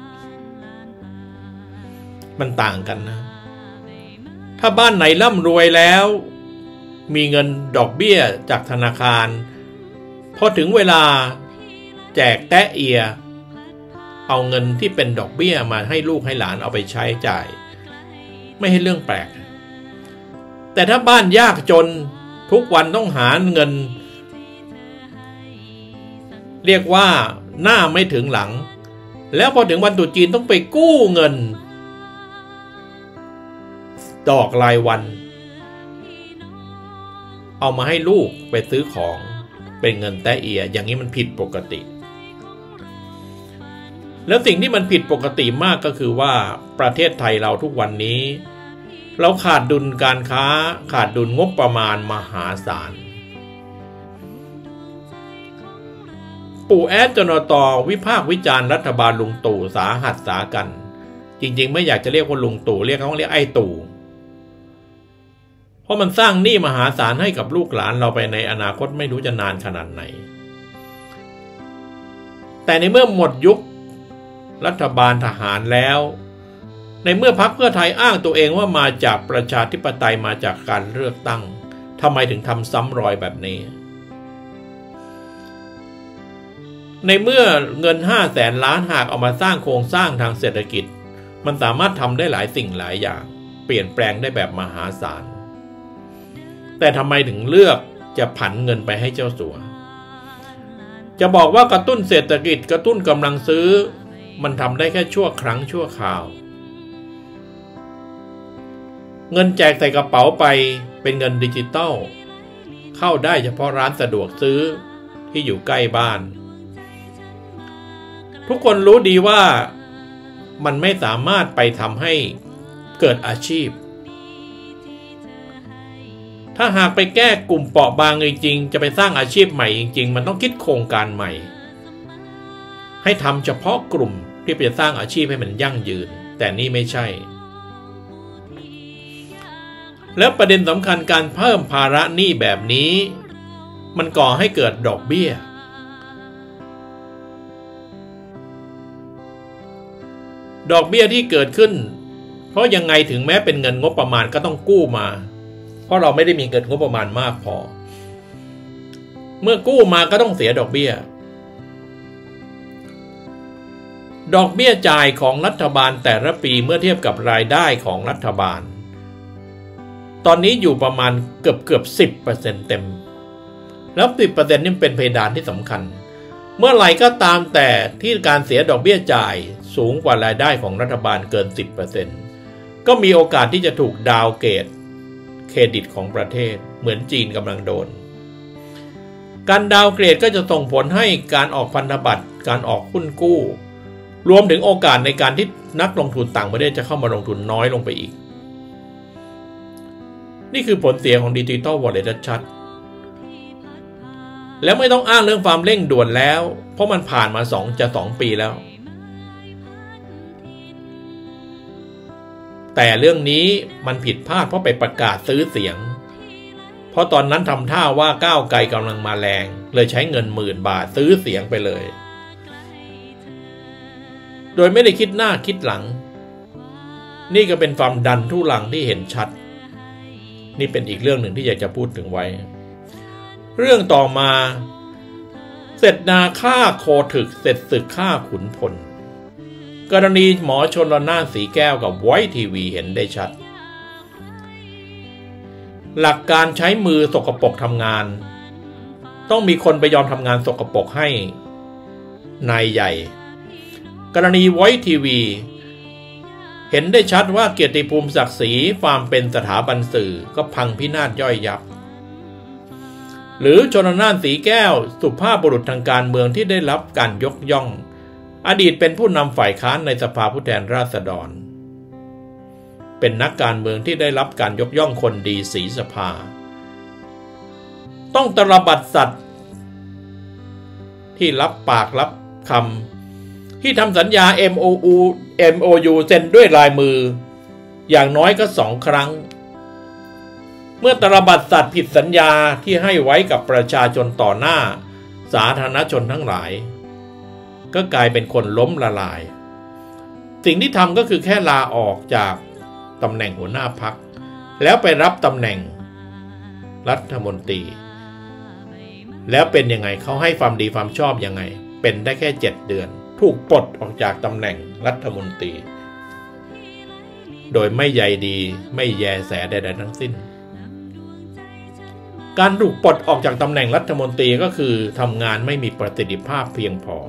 มันต่างกันนะถ้าบ้านไหนร่ำรวยแล้วมีเงินดอกเบี้ยจากธนาคารพอถึงเวลาแจกแตะเอียเอาเงินที่เป็นดอกเบี้ยมาให้ลูกให้หลานเอาไปใช้จ่ายไม่ให้เรื่องแปลกแต่ถ้าบ้านยากจนทุกวันต้องหาเงินเรียกว่าหน้าไม่ถึงหลังแล้วพอถึงวันตรุษจีนต้องไปกู้เงินดอกรายวันเอามาให้ลูกไปซื้อของเป็นเงินแตะเอียอย่างนี้มันผิดปกติแล้วสิ่งที่มันผิดปกติมากก็คือว่าประเทศไทยเราทุกวันนี้เราขาดดุลการค้าขาดดุลงบประมาณมหาศาลปู่แอดจนตวิพากษ์วิจารณ์รัฐบาลลุงตู่สาหัสสากันจริงๆไม่อยากจะเรียกว่าลุงตู่เรียกเขาเรียกไอ้ตู่เพราะมันสร้างหนี้มหาศาลให้กับลูกหลานเราไปในอนาคตไม่รู้จะนานขนาดไหนแต่ในเมื่อหมดยุครัฐบาลทหารแล้วในเมื่อพรรคเพื่อไทยอ้างตัวเองว่ามาจากประชาธิปไตยมาจากการเลือกตั้งทำไมถึงทำซ้ำรอยแบบนี้ในเมื่อเงินห้าแสนล้านหากเอามาสร้างโครงสร้างทางเศรษฐกิจมันสามารถทำได้หลายสิ่งหลายอย่างเปลี่ยนแปลงได้แบบมหาศาลแต่ทำไมถึงเลือกจะผันเงินไปให้เจ้าสัวจะบอกว่ากระตุ้นเศรษฐกิจกระตุ้นกำลังซื้อมันทำได้แค่ชั่วครั้งชั่วคราวเงินแจกใส่กระเป๋าไปเป็นเงินดิจิตอลเข้าได้เฉพาะร้านสะดวกซื้อที่อยู่ใกล้บ้านทุกคนรู้ดีว่ามันไม่สามารถไปทำให้เกิดอาชีพถ้าหากไปแก้กลุ่มเปราะบางจริงๆจะไปสร้างอาชีพใหม่จริงๆมันต้องคิดโครงการใหม่ให้ทำเฉพาะกลุ่มที่จะสร้างอาชีพให้มันยั่งยืนแต่นี่ไม่ใช่แล้วประเด็นสำคัญการเพิ่มภาระหนี้แบบนี้มันก่อให้เกิดดอกเบี้ยดอกเบี้ยที่เกิดขึ้นเพราะยังไงถึงแม้เป็นเงินงบประมาณก็ต้องกู้มาเพราะเราไม่ได้มีเงินงบประมาณมากพอเมื่อกู้มาก็ต้องเสียดอกเบี้ยดอกเบี้ยจ่ายของรัฐบาลแต่ละปีเมื่อเทียบกับรายได้ของรัฐบาลตอนนี้อยู่ประมาณเกือบเกือบ สิบเปอร์เซ็นต์ เต็มแล้ว สิบเปอร์เซ็นต์ นี่เป็นเพดานที่สำคัญเมื่อไหร่ก็ตามแต่ที่การเสียดอกเบี้ยจ่ายสูงกว่ารายได้ของรัฐบาลเกิน สิบเปอร์เซ็นต์ ก็มีโอกาสที่จะถูกดาวน์เกรดเครดิตของประเทศเหมือนจีนกำลังโดนการดาวเกรดก็จะส่งผลให้การออกพันธบัตรการออกหุ้นกู้รวมถึงโอกาสในการที่นักลงทุนต่างประเทศจะเข้ามาลงทุนน้อยลงไปอีกนี่คือผลเสียของดิจิตอลวอลเล็ตชัดแล้วไม่ต้องอ้างเรื่องความเร่งด่วนแล้วเพราะมันผ่านมาสองจะสองปีแล้วแต่เรื่องนี้มันผิดพลาดเพราะไปประกาศซื้อเสียงเพราะตอนนั้นทำท่าว่าก้าวไกลกำลังมาแรงเลยใช้เงินหมื่นบาทซื้อเสียงไปเลยโดยไม่ได้คิดหน้าคิดหลังนี่ก็เป็นความดันทุลังที่เห็นชัดนี่เป็นอีกเรื่องหนึ่งที่อยากจะพูดถึงไว้เรื่องต่อมาเสร็จนาฆ่าโคถึกเสร็จศึกฆ่าขุนพลกรณีหมอชลน่านสีแก้วกับไวท์ทีวีเห็นได้ชัดหลักการใช้มือสกปรกทำงานต้องมีคนไปยอมทำงานสกปรกให้นายใหญ่กรณีไวท์ทีวีเห็นได้ชัดว่าเกียรติภูมิศักดิ์ศรีความเป็นสถาบันสื่อก็พังพินาศย่อยยับหรือชลน่านสีแก้วสุภาพบุรุษทางการเมืองที่ได้รับการยกย่องอดีตเป็นผู้นำฝ่ายค้านในสภาผู้แทนราษฎรเป็นนักการเมืองที่ได้รับการยกย่องคนดีศรีสภาต้องตระบัดสัตย์ที่รับปากรับคำที่ทำสัญญา เอ็ม โอ ยู เอ็ม โอ ยู เซ็นด้วยลายมืออย่างน้อยก็สองครั้งเมื่อตระบัดสัตย์ผิดสัญญาที่ให้ไว้กับประชาชนต่อหน้าสาธารณชนทั้งหลายก็กลายเป็นคนล้มละลายสิ่งที่ทำก็คือแค่ลาออกจากตำแหน่งหัวหน้าพรรคแล้วไปรับตำแหน่งรัฐมนตรีแล้วเป็นยังไงเขาให้ความดีความชอบยังไงเป็นได้แค่เจ็ดเดือนถูกปลดออกจากตำแหน่งรัฐมนตรีโดยไม่ใยดีไม่แยแสใดๆทั้งสิ้นการถูกปลดออกจากตำแหน่งรัฐมนตรีก็คือทำงานไม่มีประสิทธิภาพเพียงพอ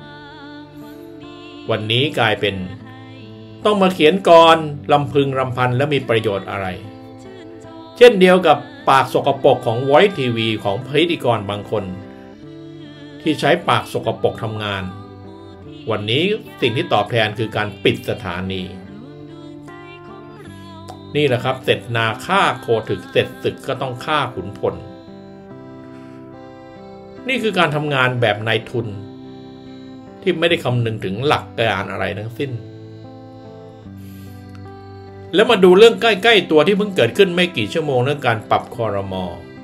วันนี้กลายเป็นต้องมาเขียนกรลำพึงรำพันและมีประโยชน์อะไรเช่นเดียวกับปากสกปรกของไวท์ทีวีของพิธีกรบางคนที่ใช้ปากสกปรกทำงานวันนี้สิ่งที่ตอบแทนคือการปิดสถานีนี่แหละครับเสร็จนาฆ่าโคถึกเสร็จศึกก็ต้องฆ่าขุนพลนี่คือการทำงานแบบนายทุนที่ไม่ได้คำนึงถึงหลักการอะไรทั้งสิ้นแล้วมาดูเรื่องใกล้ๆตัวที่เพิ่งเกิดขึ้นไม่กี่ชั่วโมงเรื่องการปรับครม.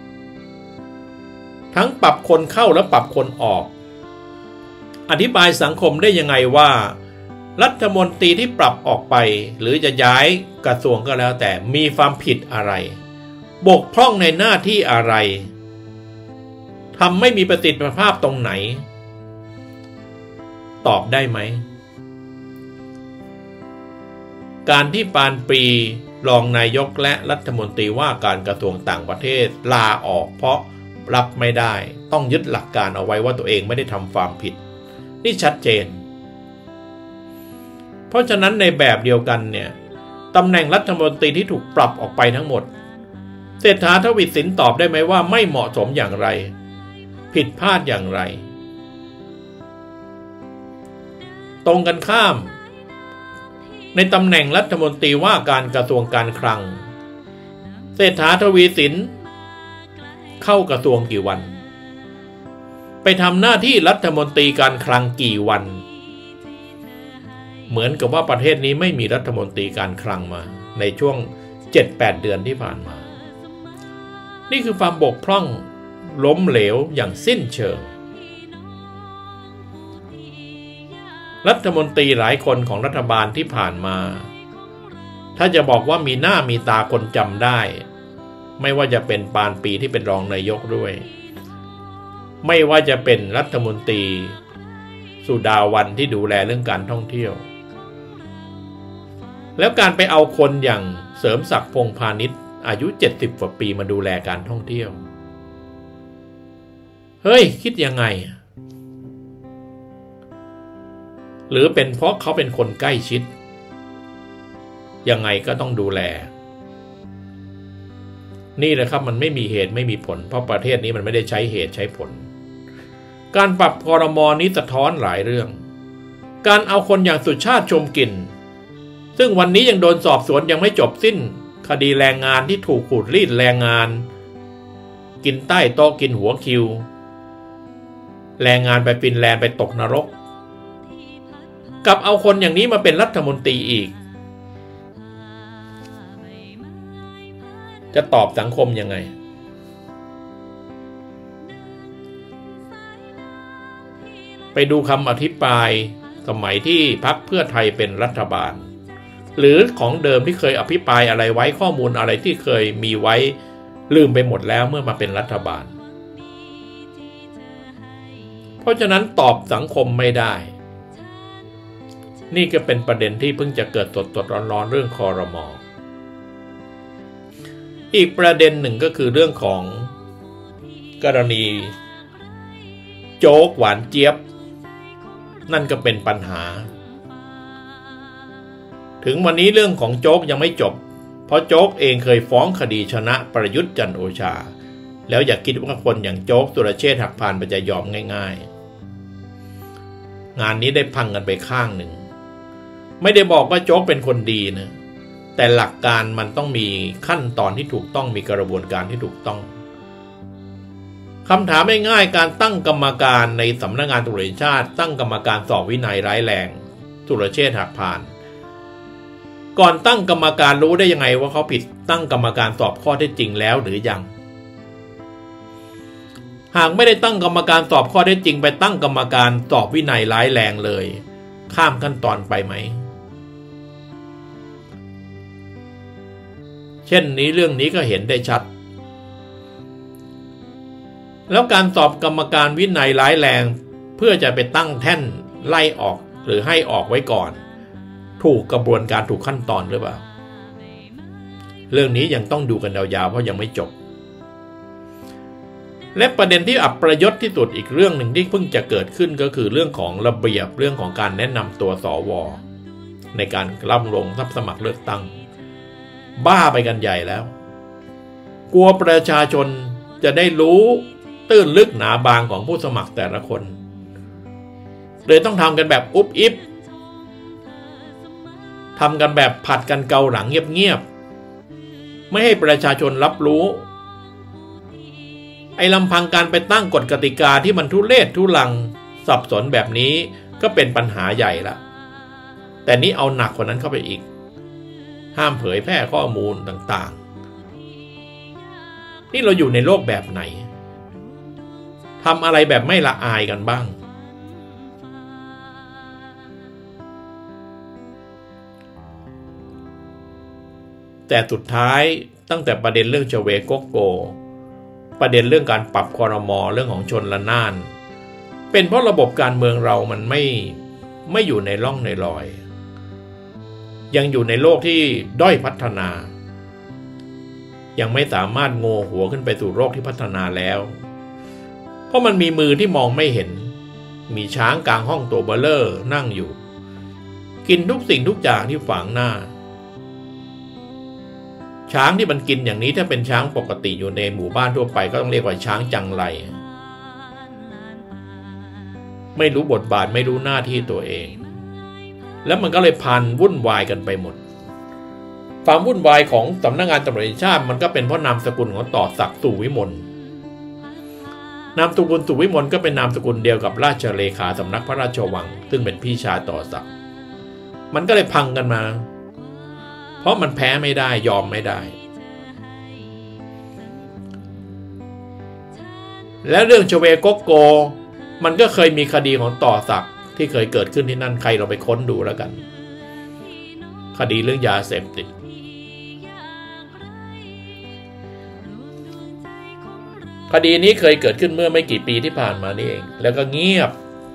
ทั้งปรับคนเข้าและปรับคนออกอธิบายสังคมได้ยังไงว่ารัฐมนตรีที่ปรับออกไปหรือจะย้ายกระทรวงก็แล้วแต่มีความผิดอะไรบกพร่องในหน้าที่อะไรทำไม่มีประสิทธิภาพตรงไหนตอบได้ไหมการที่ปานปรีรองนายกและรัฐมนตรีว่าการกระทรวงต่างประเทศลาออกเพราะรับไม่ได้ต้องยึดหลักการเอาไว้ว่าตัวเองไม่ได้ทำความผิดนี่ชัดเจนเพราะฉะนั้นในแบบเดียวกันเนี่ยตำแหน่งรัฐมนตรีที่ถูกปรับออกไปทั้งหมดเศรษฐา ทวีสินตอบได้ไหมว่าไม่เหมาะสมอย่างไรผิดพลาดอย่างไรตรงกันข้ามในตำแหน่งรัฐมนตรีว่าการกระทรวงการคลังเศรษฐา ทวีสินเข้ากระทรวงกี่วันไปทำหน้าที่รัฐมนตรีการคลังกี่วันเหมือนกับว่าประเทศนี้ไม่มีรัฐมนตรีการคลังมาในช่วง เจ็ดแปด เดือนที่ผ่านมานี่คือความบกพร่องล้มเหลวอย่างสิ้นเชิงรัฐมนตรีหลายคนของรัฐบาลที่ผ่านมาถ้าจะบอกว่ามีหน้ามีตาคนจำได้ไม่ว่าจะเป็นปานปรีที่เป็นรองนายกด้วยไม่ว่าจะเป็นรัฐมนตรีสุดาวันที่ดูแลเรื่องการท่องเที่ยวแล้วการไปเอาคนอย่างเสริมศักดิ์พงษ์พาณิชย์อายุเจ็ดสิบกว่าปีมาดูแลการท่องเที่ยวเฮ้ยคิดยังไงหรือเป็นเพราะเขาเป็นคนใกล้ชิดยังไงก็ต้องดูแลนี่แหละครับมันไม่มีเหตุไม่มีผลเพราะประเทศนี้มันไม่ได้ใช้เหตุใช้ผลการปรับครม.นี้สะท้อนหลายเรื่องการเอาคนอย่างสุชาติชมกลิ่นซึ่งวันนี้ยังโดนสอบสวนยังไม่จบสิ้นคดีแรงงานที่ถูกขูดรีดแรงงานกินใต้โต๊ะกินหัวคิวแรงงานไปฟินแลนด์ไปตกนรกกับเอาคนอย่างนี้มาเป็นรัฐมนตรีอีกจะตอบสังคมยังไงไปดูคำอธิบายสมัยที่พรรคเพื่อไทยเป็นรัฐบาลหรือของเดิมที่เคยอภิปรายอะไรไว้ข้อมูลอะไรที่เคยมีไว้ลืมไปหมดแล้วเมื่อมาเป็นรัฐบาลเพราะฉะนั้นตอบสังคมไม่ได้นี่ก็เป็นประเด็นที่เพิ่งจะเกิดสดๆร้อนๆเรื่องครม.อีกประเด็นหนึ่งก็คือเรื่องของกรณีโจ๊กหวานเจี๊ยบนั่นก็เป็นปัญหาถึงวันนี้เรื่องของโจ๊กยังไม่จบเพราะโจ๊กเองเคยฟ้องคดีชนะประยุทธ์จันทร์โอชาแล้วอย่าคิดว่าคนอย่างโจ๊กสุรเชษฐ์หักพานมันจะยอมง่ายๆงานนี้ได้พังกันไปข้างหนึ่งไม่ได้บอกว่าโจ๊กเป็นคนดีนะแต่หลักการมันต้องมีขั้นตอนที่ถูกต้องมีกระบวนการที่ถูกต้องคำถามง่ายๆการตั้งกรรมการในสำนักงานตำรวจแห่งชาติตั้งกรรมการสอบวินัยร้ายแรงสุรเชษฐ์หักพานก่อนตั้งกรรมการรู้ได้ยังไงว่าเขาผิดตั้งกรรมการสอบข้อเท็จจริงแล้วหรือยังหากไม่ได้ตั้งกรรมการสอบข้อเท็จจริงไปตั้งกรรมการสอบวินัยร้ายแรงเลยข้ามขั้นตอนไปไหมเช่นนี้เรื่องนี้ก็เห็นได้ชัดแล้วการสอบกรรมการวินัยร้ายแรงเพื่อจะไปตั้งแท่นไล่ออกหรือให้ออกไว้ก่อนถูกกระบวนการถูกขั้นตอนหรือเปล่าเรื่องนี้ยังต้องดูกันยาวๆเพราะยังไม่จบและประเด็นที่อับประยศที่สุดอีกเรื่องหนึ่งที่เพิ่งจะเกิดขึ้นก็คือเรื่องของระเบียบเรื่องของการแนะนำตัวสวในการรับลงรับสมัครเลือกตั้งบ้าไปกันใหญ่แล้วกลัวประชาชนจะได้รู้ตื้นลึกหนาบางของผู้สมัครแต่ละคนเลยต้องทำกันแบบอุ๊บอิ๊บทำกันแบบผัดกันเกาหลังเงียบๆไม่ให้ประชาชนรับรู้ไอ้ลำพังการไปตั้งกฎกติกาที่มันทุเรศทุลังสับสนแบบนี้ก็เป็นปัญหาใหญ่ละแต่นี้เอาหนักกว่านั้นเข้าไปอีกห้ามเผยแพร่ข้อมูลต่างๆนี่เราอยู่ในโลกแบบไหนทำอะไรแบบไม่ละอายกันบ้างแต่สุดท้ายตั้งแต่ประเด็นเรื่องเฉวโกโกประเด็นเรื่องการปรับครม.เรื่องของชนละน่านเป็นเพราะระบบการเมืองเรามันไม่ไม่อยู่ในร่องในรอยยังอยู่ในโลกที่ด้อยพัฒนายังไม่สามารถโงหัวขึ้นไปสู่โลกที่พัฒนาแล้วเพราะมันมีมือที่มองไม่เห็นมีช้างกลางห้องตัวเบลเลอร์นั่งอยู่กินทุกสิ่งทุกอย่างที่ฝังหน้าช้างที่มันกินอย่างนี้ถ้าเป็นช้างปกติอยู่ในหมู่บ้านทั่วไปก็ต้องเรียกว่าช้างจังไรไม่รู้บทบาทไม่รู้หน้าที่ตัวเองแล้วมันก็เลยพันวุ่นวายกันไปหมดความวุ่นวายของสำนักงานตำรวจแห่งชาติมันก็เป็นเพราะนามสกุลของต่อศักดิ์สุวิมลนามสกุลสุวิมลก็เป็นนามสกุลเดียวกับราชเลขาสำนักพระราชวังซึ่งเป็นพี่ชายต่อศักดิ์มันก็เลยพังกันมาเพราะมันแพ้ไม่ได้ยอมไม่ได้และเรื่องเฉวโกโกมันก็เคยมีคดีของต่อศักดิ์ที่เคยเกิดขึ้นที่นั่นใครเราไปค้นดูแล้วกันคดีเรื่องยาเสพติดคดีนี้เคยเกิดขึ้นเมื่อไม่กี่ปีที่ผ่านมานี่เองแล้วก็เงียบ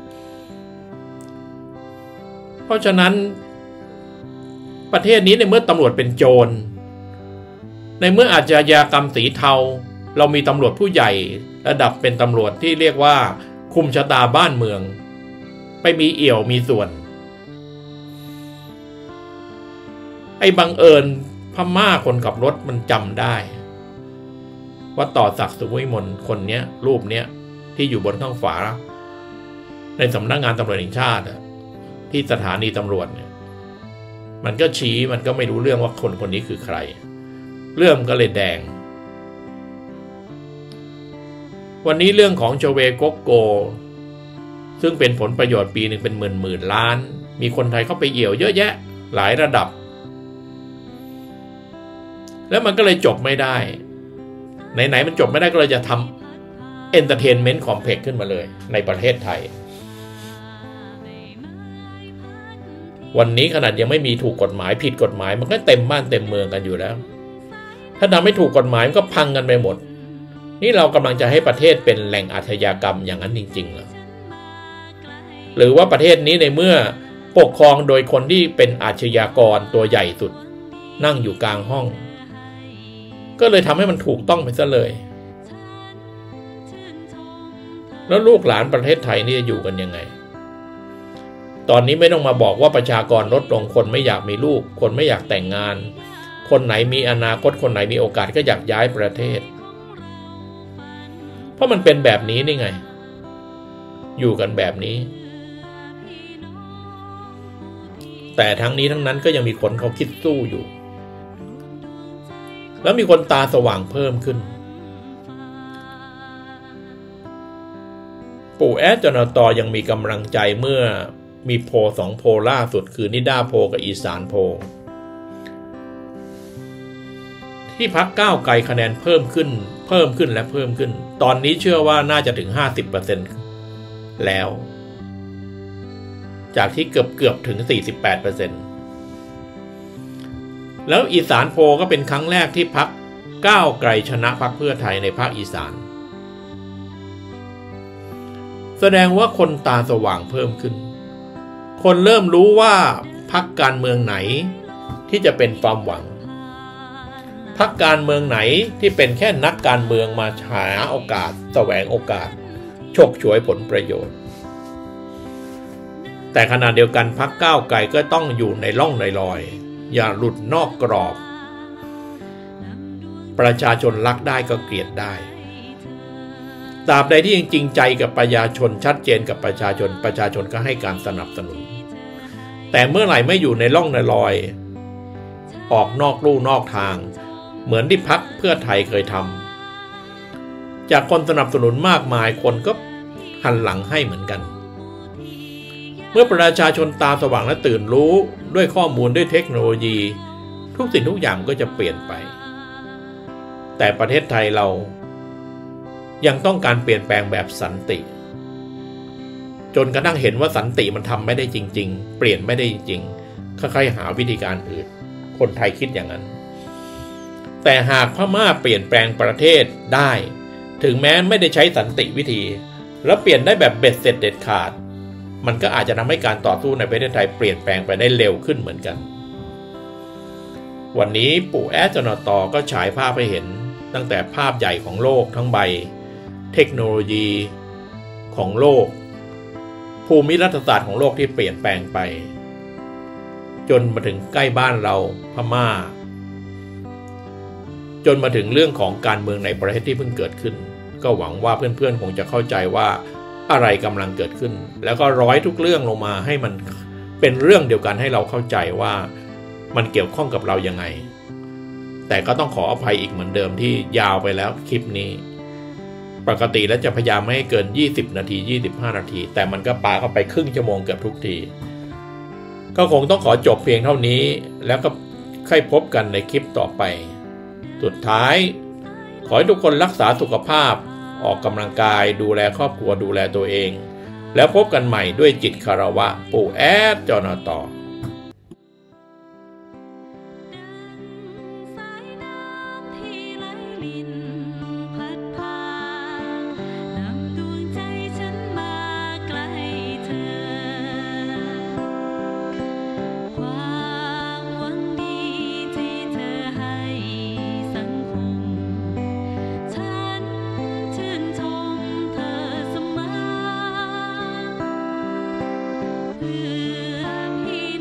เพราะฉะนั้นประเทศนี้ในเมื่อตำรวจเป็นโจรในเมื่ออาชญากรรมสีเทาเรามีตำรวจผู้ใหญ่ระดับเป็นตำรวจที่เรียกว่าคุมชะตาบ้านเมืองไปมีเอี่ยวมีส่วนไอ้บังเอิญพม่าคนขับรถมันจำได้ว่าต่อศักดิ์สุวิมลคนเนี้ยรูปเนี้ยที่อยู่บนข้างฝาในสำนักงานตำรวจแห่งชาติที่สถานีตำรวจเนี่ยมันก็ชี้มันก็ไม่รู้เรื่องว่าคนคนนี้คือใครเรื่องก็เลยแดงวันนี้เรื่องของโชเวโกโกซึ่งเป็นผลประโยชน์ปีหนึ่งเป็นหมื่นหมื่นล้านมีคนไทยเข้าไปเอี่ยวเยอะแยะหลายระดับแล้วมันก็เลยจบไม่ได้ไหนๆมันจบไม่ได้ก็เลยจะทำเอนเตอร์เทนเมนต์คอมเพล็กซ์ขึ้นมาเลยในประเทศไทยวันนี้ขนาดยังไม่มีถูกกฎหมายผิดกฎหมายมันก็เต็มบ้านเต็มเมืองกันอยู่แล้วถ้าทำไม่ถูกกฎหมายมันก็พังกันไปหมดนี่เรากำลังจะให้ประเทศเป็นแหล่งอาชญากรรมอย่างนั้นจริงๆเหรอหรือว่าประเทศนี้ในเมื่อปกครองโดยคนที่เป็นอาชญากรตัวใหญ่สุดนั่งอยู่กลางห้องก็เลยทำให้มันถูกต้องไปซะเลยแล้วลูกหลานประเทศไทยนี่จะอยู่กันยังไงตอนนี้ไม่ต้องมาบอกว่าประชากรลดลงคนไม่อยากมีลูกคนไม่อยากแต่งงานคนไหนมีอนาคตคนไหนมีโอกาสก็อยากย้ายประเทศเพราะมันเป็นแบบนี้นี่ไงอยู่กันแบบนี้แต่ทั้งนี้ทั้งนั้นก็ยังมีคนเขาคิดสู้อยู่แล้วมีคนตาสว่างเพิ่มขึ้นปู่แอดจนตยังมีกำลังใจเมื่อมีโพลสองโพลล่าสุดคือนิด้าโพลกับอีสานโพลที่พรรคก้าวไกลคะแนนเพิ่มขึ้นเพิ่มขึ้นและเพิ่มขึ้นตอนนี้เชื่อว่าน่าจะถึง ห้าสิบเปอร์เซ็นต์ แล้วจากที่เกือบเกือบถึง สี่สิบแปดเปอร์เซ็นต์ แล้วอีสานโพลก็เป็นครั้งแรกที่พรรคก้าวไกลชนะพรรคเพื่อไทยในภาคอีสานแสดงว่าคนตาสว่างเพิ่มขึ้นคนเริ่มรู้ว่าพรรคการเมืองไหนที่จะเป็นความหวังพรรคการเมืองไหนที่เป็นแค่นักการเมืองมาหาโอกาสแสวงโอกาสฉกฉวยผลประโยชน์แต่ขณะเดียวกันพรรคก้าวไกลก็ต้องอยู่ในร่องในรอยอย่าหลุดนอกกรอบประชาชนรักได้ก็เกลียดได้ตราบใดที่ยังจริงใจกับประชาชนชัดเจนกับประชาชนประชาชนก็ให้การสนับสนุนแต่เมื่อไหร่ไม่อยู่ในร่องในรอยออกนอกลู่นอกทางเหมือนที่พรรคเพื่อไทยเคยทำจากคนสนับสนุนมากมายคนก็หันหลังให้เหมือนกันเมื่อประชาชนตาสว่างและตื่นรู้ด้วยข้อมูลด้วยเทคโนโลยีทุกสิ่งทุกอย่างก็จะเปลี่ยนไปแต่ประเทศไทยเรายังต้องการเปลี่ยนแปลงแบบสันติจนกระทั่งเห็นว่าสันติมันทำไม่ได้จริงๆเปลี่ยนไม่ได้จริงๆค่อยๆหาวิธีการอื่นคนไทยคิดอย่างนั้นแต่หากพม่าเปลี่ยนแปลงประเทศได้ถึงแม้ไม่ได้ใช้สันติวิธีแล้วเปลี่ยนได้แบบเบ็ดเสร็จเด็ดขาดมันก็อาจจะทำให้การต่อสู้ในประเทศไทยเปลี่ยนแปลงไปได้เร็วขึ้นเหมือนกันวันนี้ปู่แอดจนตก็ฉายภาพให้เห็นตั้งแต่ภาพใหญ่ของโลกทั้งใบเทคโนโลยีของโลกภูมิรัฐศาสตร์ของโลกที่เปลี่ยนแปลงไปจนมาถึงใกล้บ้านเราพม่าจนมาถึงเรื่องของการเมืองในประเทศที่เพิ่งเกิดขึ้นก็หวังว่าเพื่อนๆคงจะเข้าใจว่าอะไรกำลังเกิดขึ้นแล้วก็ร้อยทุกเรื่องลงมาให้มันเป็นเรื่องเดียวกันให้เราเข้าใจว่ามันเกี่ยวข้องกับเรายังไงแต่ก็ต้องขออภัยอีกเหมือนเดิมที่ยาวไปแล้วคลิปนี้ปกติแล้วจะพยายามไม่ให้เกินยี่สิบนาทียี่สิบห้านาทีแต่มันก็ปาเข้าไปครึ่งชั่วโมงเกือบทุกทีก็คงต้องขอจบเพียงเท่านี้แล้วก็ค่อยพบกันในคลิปต่อไปสุดท้ายขอให้ทุกคนรักษาสุขภาพออกกำลังกายดูแลครอบครัวดูแลตัวเองแล้วพบกันใหม่ด้วยจิตคารวะปู่แอดจนตเพื่อพี่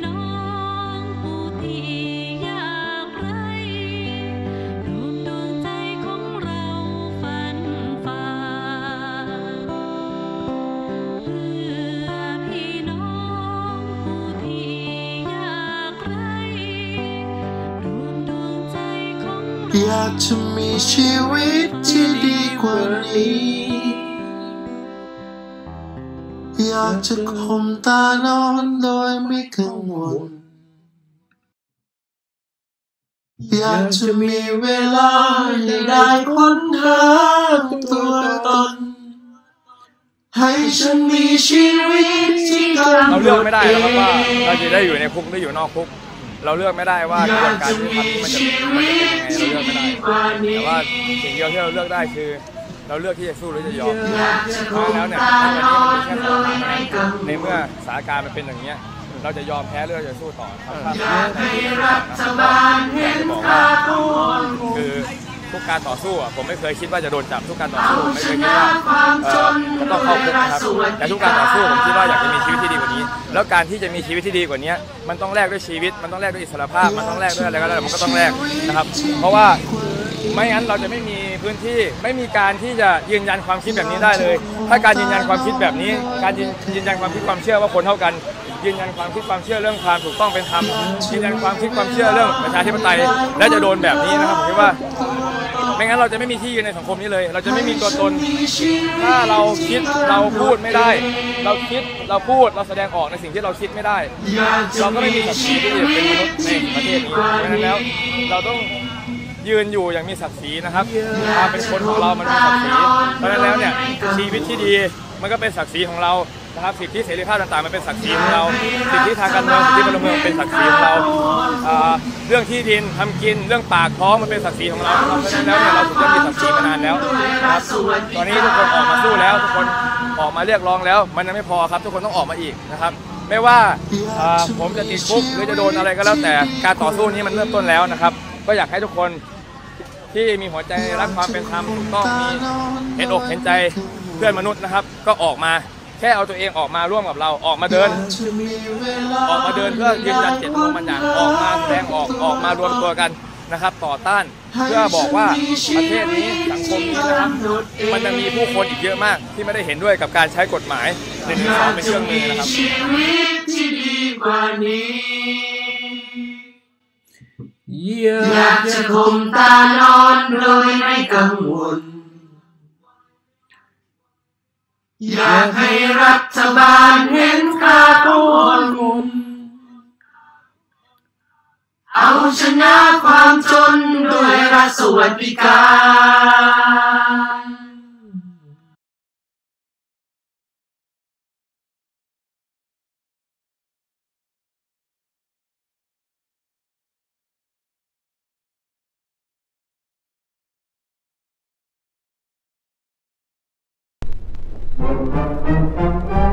อยากจะมีชีวิตที่ดีกว่านี้อยากจะข่มตานอนโดยไม่กังวลอยากจะมีเวลาได้ค้นหาตัวตนให้ฉันมีชีวิตที่เราเลือกไม่ได้ครับว่าเราจะได้อยู่ในคุกหรืออยู่นอกคุกเราเลือกไม่ได้ว่ากระบวนการที่ทำมันจะมันจะเป็นยังไงเราเลือกไม่ได้แต่ว่าสิ่งเดียวที่เราเลือกได้คือเราเลือกที่จะสู้หรือจะยอมเพราะแล้วเนี่ยตอนนี้มันเป็นแค่สองทางในเมื่อสถานการณ์มันเป็นอย่างนี้เราจะยอมแพ้หรือเราจะสู้ต่อครับจะบอกว่าคือทุกการต่อสู้อ่ะผมไม่เคยคิดว่าจะโดนจับทุกการต่อสู้ไม่เคยคิดว่าจะต้องเข้าคุกนะครับแต่ทุกการต่อสู้ผมคิดว่าอยากจะมีชีวิตที่ดีกว่านี้แล้วการที่จะมีชีวิตที่ดีกว่านี้มันต้องแลกด้วยชีวิตมันต้องแลกด้วยอิสรภาพมันต้องแลกด้วยอะไรก็แล้วมันก็ต้องแลกนะครับเพราะว่าไม่งั้นเราจะไม่มีพื้นที่ไม่มีการที่จะยืนยันความคิดแบบนี้ได้เลยถ้าการยืนยันความคิดแบบนี้การยืนยันความคิดความเชื่อว่าคนเท่ากันยืนยันความคิดความเชื่อเรื่องความถูกต้องเป็นธรรมยืนยันความคิดความเชื่อเรื่องประชาธิปไตยและจะโดนแบบนี้นะครับผมคิดว่าไม่งั้นเราจะไม่มีที่ยืนในสังคมนี้เลยเราจะไม่มีตัวตนถ้าเราคิดเราพูดไม่ได้เราคิดเราพูดเราแสดงออกในสิ่งที่เราคิดไม่ได้เราก็ไม่มีศักดิ์ศรีที่จะเป็นมนุษย์ในประเทศนี้เพราะฉะนั้นแล้วเราต้องยืนอยู่อย่างมีศักดิ์ศรีนะครับความเป็นคนของเรามันมีศักดิ์ศรีเพราะฉะนั้นแล้วเนี่ยชีวิตที่ดีมันก็เป็นศักดิ์ศรีของเรานะครับสิทธิเสรีภาพต่างๆมันเป็นศักดิ์ศรีของเราสิทธิทางการเมืองสิทธิพลเมืองเป็นศักดิ์ศรีของเราเรื่องที่ดินทำกินเรื่องปากท้องมันเป็นศักดิ์ศรีของเราเพราะฉะนั้นแล้วเนี่ยเราถูกต้องมีศักดิ์ศรีมานานแล้วนะครับตอนนี้ทุกคนออกมาสู้แล้วทุกคนออกมาเรียกร้องแล้วมันยังไม่พอครับทุกคนต้องออกมาอีกนะครับไม่ว่าผมจะติดคุกหรือจะโดนอะไรก็แล้วแต่การต่อสู้นี้มันเริ่มต้นแล้วนะครับก็อยากให้ทุกคนที่มีหัวใจรักความเป็นธรรมถูกต้องมีเห็นอกเห็นใจเพื่อนมนุษย์นะครับก็ออกมาแค่เอาตัวเองออกมาร่วมกับเราออกมาเดินออกมาเดินเพื่อยืนยันเจตจำนงบางอย่างออกมาแสดงออกออกมารวมตัวกันนะครับต่อต้านเพื่อบอกว่าประเทศนี้สังคมนี้นะครับมันจะมีผู้คนอีกเยอะมากที่ไม่ได้เห็นด้วยกับการใช้กฎหมายหนึ่งหนึ่งสองเป็นเครื่องมือนะครับอยากจะข่มตานอนโดยไม่กังวลอยากให้รัฐบาลเห็นค่าของคนเอาชนะความจนด้วยรัฐสวัสดิการ Thank you.